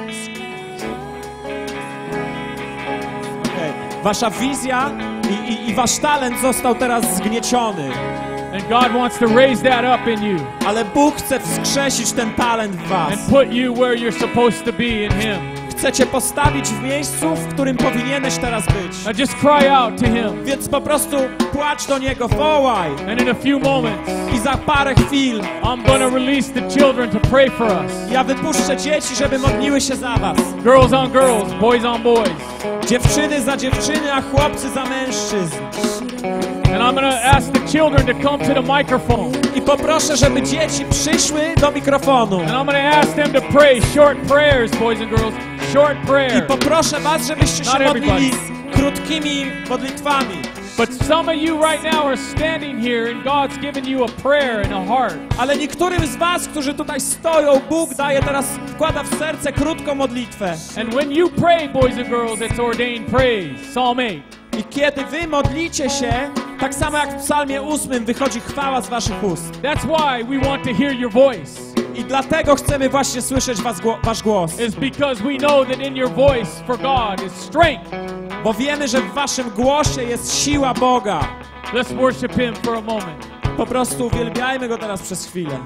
Okay. Wasza wizja i, i, i Wasz talent został teraz zgnieciony. And God wants to raise that up in you Ale Bóg chce wskrzesić ten talent w Was. and put you where you're supposed to be in Him. Chce Cię postawić w miejscu, w którym powinieneś teraz być. Now just cry out to Him. Więc po prostu płacz do Niego, wołaj. And in a few moments, I za parę chwil I'm going to release the children to pray for us. ja wypuszczę dzieci, żeby modliły się za Was. Girls on girls, boys on boys. Dziewczyny za dziewczyny, a chłopcy za mężczyzn. And I'm going to ask the children to come to the microphone. I poproszę, żeby dzieci przyszły do mikrofonu. And I'm going to ask them to pray short prayers, boys and girls. Short I prayers. poproszę Was, żebyście się Not modlili everybody. krótkimi modlitwami. But some of you right now are standing here and God's given you a prayer and a heart. Ale niektórym z Was, którzy tutaj stoją, Bóg daje teraz, wkłada w serce krótką modlitwę. And when you pray, boys and girls, it's ordained praise. Psalm eight. I kiedy Wy modlicie się, tak samo jak w psalmie ósmym wychodzi chwała z Waszych ust. That's why we want to hear your voice. I dlatego chcemy właśnie słyszeć was, Wasz głos. It's because we know that in your voice for God is strength. Bo wiemy, że w Waszym głosie jest siła Boga. Let's worship Him for a moment. Po prostu uwielbiajmy Go teraz przez chwilę.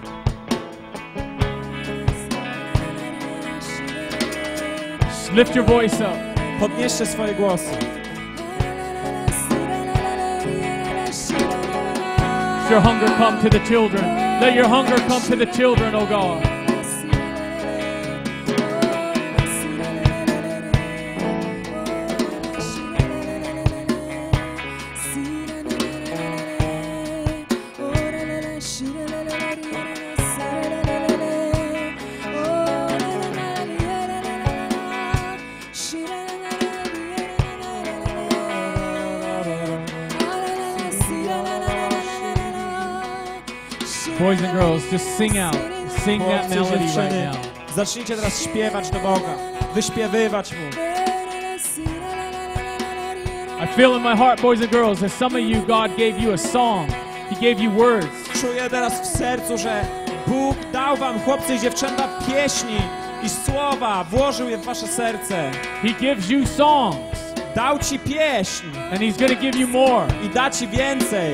Just lift your voice up. Podnieście swoje głosy. Let your hunger come to the children. Let your hunger come to the children, oh God. Boys and girls, just sing out. Sing that Chłopcy, melody right dziewczyny, now. zacznijcie teraz śpiewać do Boga. Wyśpiewywać Mu. I feel in my heart, boys and girls, that some of you, God gave you a song. He gave you words. Czuję teraz w sercu, że Bóg dał Wam, chłopcy i dziewczęta, pieśni i słowa. Włożył je w Wasze serce. He gives you songs. Dał Ci pieśń And He's going to give you more. i da Ci więcej.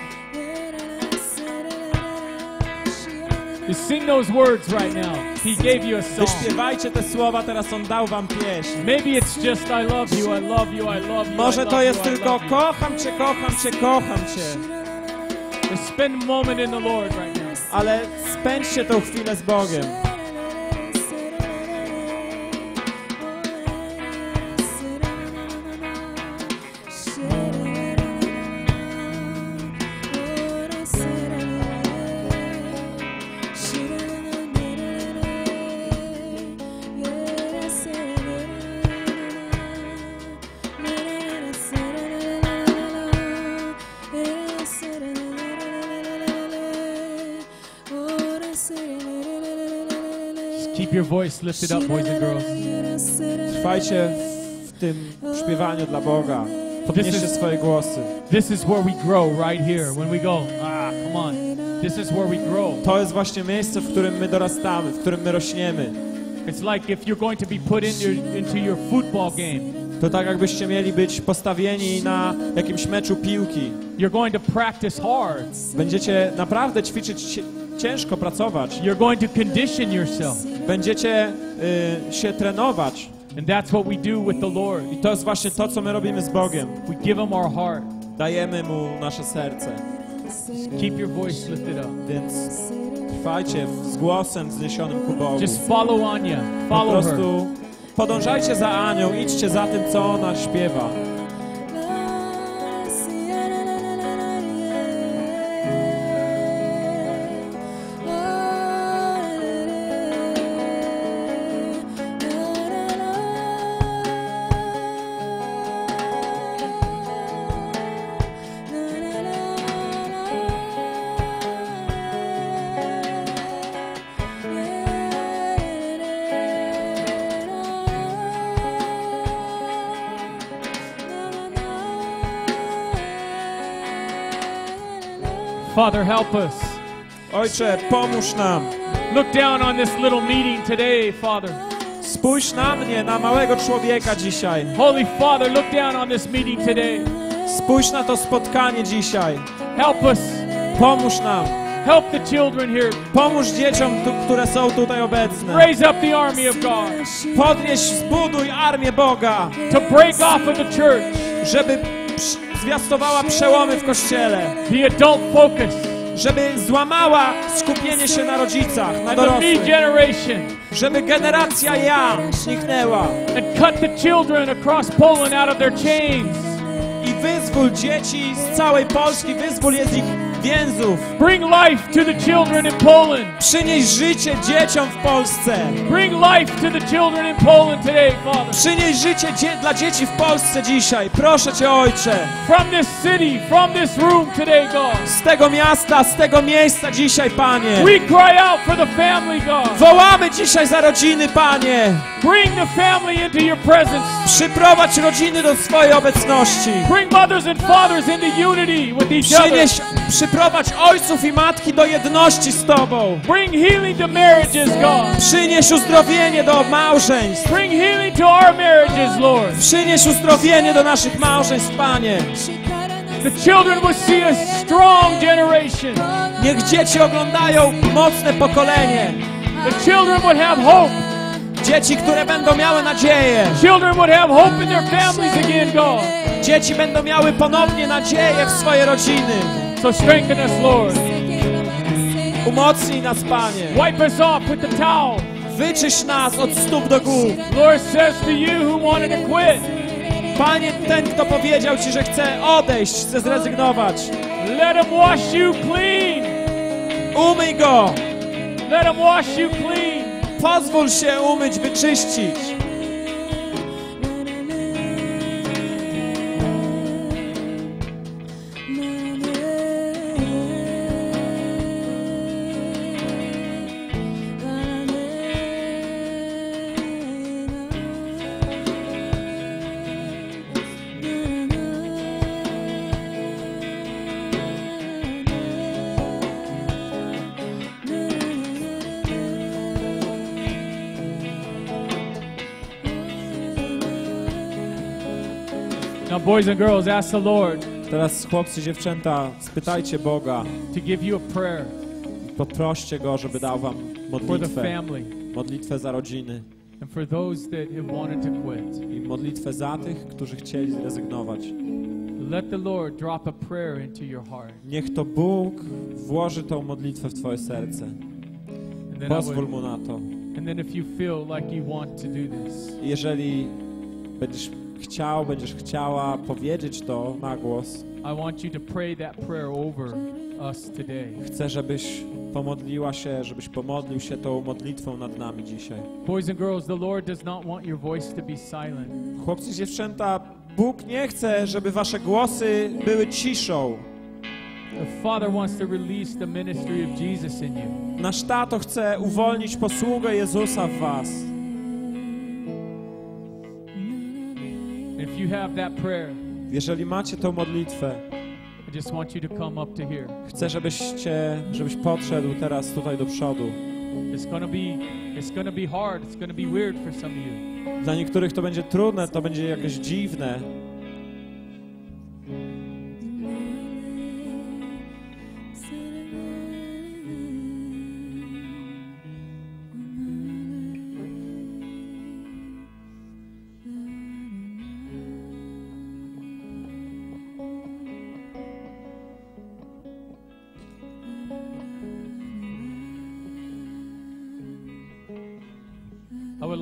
Just sing those words right now. He gave you a song. Wyśpiewajcie te słowa, teraz On dał Wam pieśń. Maybe it's just I love you, I love you, I love you. Może I to love jest you, I tylko love you. kocham Cię, kocham Cię, kocham Cię. Just spend a moment in the Lord right now. Ale spędźcie tą chwilę z Bogiem. Keep your voice lifted up, boys and girls. Trwajcie w tym śpiewaniu dla Boga. Podnieście swoje głosy. This is where we grow right here. When we go, ah, come on. This is where we grow. To jest właśnie miejsce, w którym my dorastamy, w którym my rośniemy. It's like if you're going to be put in your, into your football game. To tak jakbyście mieli być postawieni na jakimś meczu piłki. You're going to practice hard. Będziecie naprawdę ćwiczyć, ciężko pracować. You're going to condition yourself. Będziecie y, się trenować. And that's what we do with the Lord. I to jest właśnie to, co my robimy z Bogiem. We give Him our heart. Dajemy Mu nasze serce. Keep your voice lifted up. Więc trwajcie z głosem wzniesionym ku Bogu. Just follow Anya. Po Follow her. prostu podążajcie za Anią, idźcie za tym, co ona śpiewa. Father, help us. Ojcze, pomóż nam. Look down on this little meeting today, Father. Spójrz na mnie, na małego człowieka dzisiaj. Holy Father, look down on this meeting today. Spójrz na to spotkanie dzisiaj. Help us. Pomóż nam. Help the children here. Pomóż dzieciom, tu, które są tutaj obecne. Raise up the army of God. Podnieś, zbuduj armię Boga, To break off of the church. żeby psz- zwiastowała przełomy w Kościele. The adult focus. Żeby złamała skupienie się na rodzicach, na And the me dorosłych. generation. Żeby generacja ja zniknęła. And cut the children across Poland out of their chains. I wyzwól dzieci z całej Polski, wyzwól je z ich więzów. Bring life to the children in Poland. Przynieś życie dzieciom w Polsce. Bring life to the children in Poland today, Father. Przynieś życie dzie- dla dzieci w Polsce dzisiaj. Proszę Cię, Ojcze. From this city, from this room today, God. Z tego miasta, z tego miejsca dzisiaj, Panie. We cry out for the family, God. Wołamy dzisiaj za rodziny, Panie. Bring the family into your presence. Przyprowadź rodziny do swojej obecności. Bring mothers and fathers into unity with each other. Przynieś, przyprowadź ojców i matki do jedności z Tobą. Bring healing to marriages, God. Przynieś uzdrowienie do małżeństw. Bring healing to our marriages, Lord. Przynieś uzdrowienie do naszych małżeństw, Panie. The children will see a strong generation. Niech dzieci oglądają mocne pokolenie. The children would have hope. Dzieci, które będą miały nadzieję. Children would have hope in their families again, God. Dzieci będą miały ponownie nadzieję w swoje rodziny. So strengthen us, Lord. Umocnij nas, Panie. Wipe us off with the towel. Wyczyść nas od stóp do głów. Lord says to you who wanted to quit, Panie, ten, kto powiedział Ci, że chce odejść, chce zrezygnować. let him wash you clean. Umyj go. Let him wash you clean. Pozwól się umyć, wyczyścić. Now, boys and girls, ask the Lord Teraz chłopcy, dziewczęta, spytajcie Boga. to give you a prayer Poproście Go, żeby dał wam for the modlitwę. family Modlitwę za rodziny. and for those that have wanted to quit. I modlitwę za tych, którzy chcieli zrezygnować. Let the Lord drop a prayer into your heart. Niech to Bóg włoży tą modlitwę w twoje serce. And then, I Pozwól would, Mu na to. and then if you feel like you want to do this, Jeżeli będziesz chciał, będziesz chciała powiedzieć to na głos, I want you to pray that prayer over us today. chcę, żebyś pomodliła się, żebyś pomodlił się tą modlitwą nad nami dzisiaj. Boys and girls, the Lord does not want your voice to be silent. Chłopcy i dziewczęta, Bóg nie chce, żeby wasze głosy były ciszą. The Father wants to release the ministry of Jesus in you. Nasz Tato chce uwolnić posługę Jezusa w was. If you have that prayer, Jeżeli macie tą modlitwę, I just want you to come up to here. chcę, żebyście, żebyś podszedł teraz tutaj do przodu. It's gonna be, it's gonna be hard. It's gonna be weird for some of you. Dla niektórych to będzie trudne, to będzie jakieś dziwne.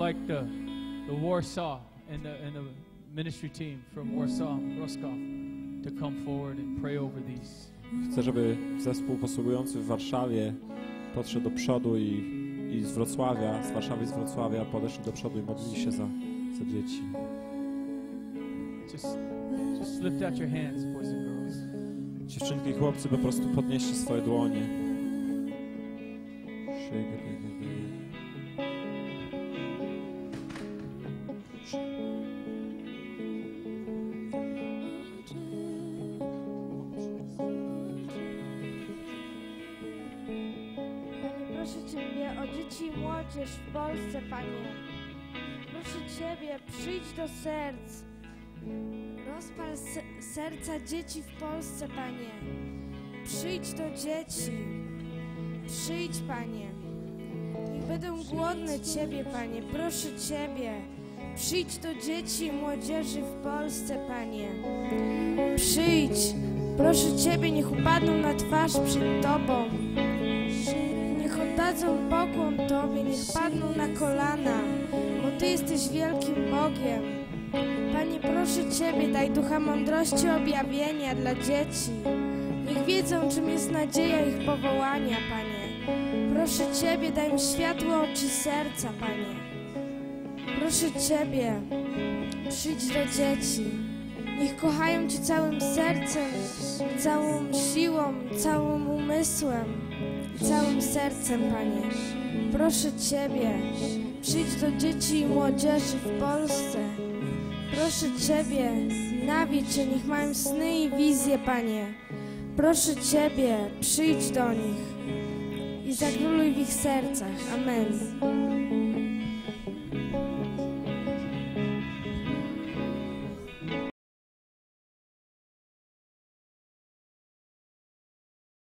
like the, the Warsaw and the, and the ministry team from Warsaw, Roscoff, to come forward and pray over these. Chcę, żeby zespół posługujący w Warszawie podszedł do przodu i, i z Wrocławia, z Warszawy i z Wrocławia podeszli do przodu i modlili się za, za dzieci. Just, just lift out your hands, boys and girls. Dziewczynki i chłopcy, po prostu podnieście swoje dłonie. Proszę Ciebie o dzieci i młodzież w Polsce, Panie. Proszę Ciebie, przyjdź do serc. Rozpal se serca dzieci w Polsce, Panie. Przyjdź do dzieci. Przyjdź, Panie. Niech będą głodne Ciebie, Panie. Proszę Ciebie. Przyjdź do dzieci i młodzieży w Polsce, Panie. Przyjdź. Proszę Ciebie, niech upadną na twarz przed Tobą. Niech oddadzą pokłon Tobie, niech padną na kolana, bo Ty jesteś wielkim Bogiem. Panie, proszę Ciebie, daj ducha mądrości objawienia dla dzieci. Niech wiedzą, czym jest nadzieja ich powołania, Panie. Proszę Ciebie, daj im światło oczy serca, Panie. Proszę Ciebie, przyjdź do dzieci. Niech kochają Cię całym sercem, całą siłą, całym umysłem i całym sercem, Panie. Proszę Ciebie, przyjdź do dzieci i młodzieży w Polsce. Proszę Ciebie, nawiedź się, niech mają sny i wizje, Panie. Proszę Ciebie, przyjdź do nich i zakróluj w ich sercach. Amen.